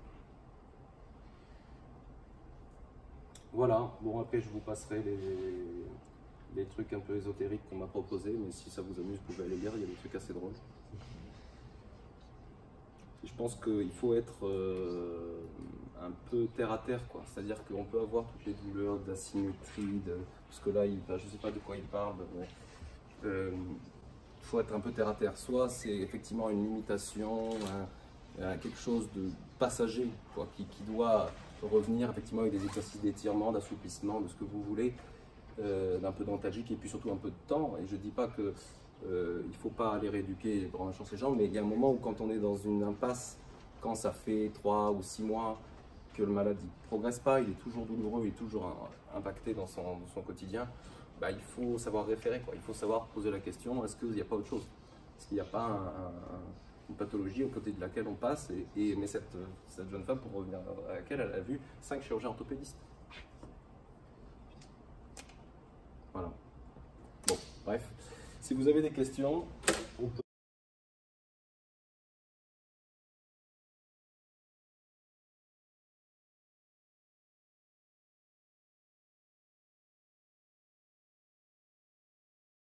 Voilà, bon après je vous passerai les, les trucs un peu ésotériques qu'on m'a proposés, mais si ça vous amuse, vous pouvez aller lire, il y a des trucs assez drôles. Et je pense qu'il faut être euh, un peu terre à terre, quoi. C'est-à-dire qu'on peut avoir toutes les douleurs d'asymétrie, de, parce que là, il, ben, je ne sais pas de quoi il parle, mais il euh, faut être un peu terre à terre. Soit c'est effectivement une limitation, un, un, quelque chose de passager, quoi, qui, qui doit revenir effectivement avec des exercices d'étirement, d'assouplissement, de ce que vous voulez, euh, d'un peu d'antalgique et puis surtout un peu de temps. Et je ne dis pas que euh, il ne faut pas aller rééduquer pour un chance les jambes, mais il y a un moment où quand on est dans une impasse, quand ça fait trois ou six mois que le malade ne progresse pas, il est toujours douloureux, il est toujours un, impacté dans son, dans son quotidien, bah, il faut savoir référer, quoi. Il faut savoir poser la question, est-ce qu'il n'y a pas autre chose? Est-ce qu'il n'y a pas un, un, une pathologie aux côtés de laquelle on passe et, et, mais cette, cette jeune femme, pour revenir à laquelle, elle a vu cinq chirurgiens orthopédistes. Voilà. Bon, bref. Si vous avez des questions,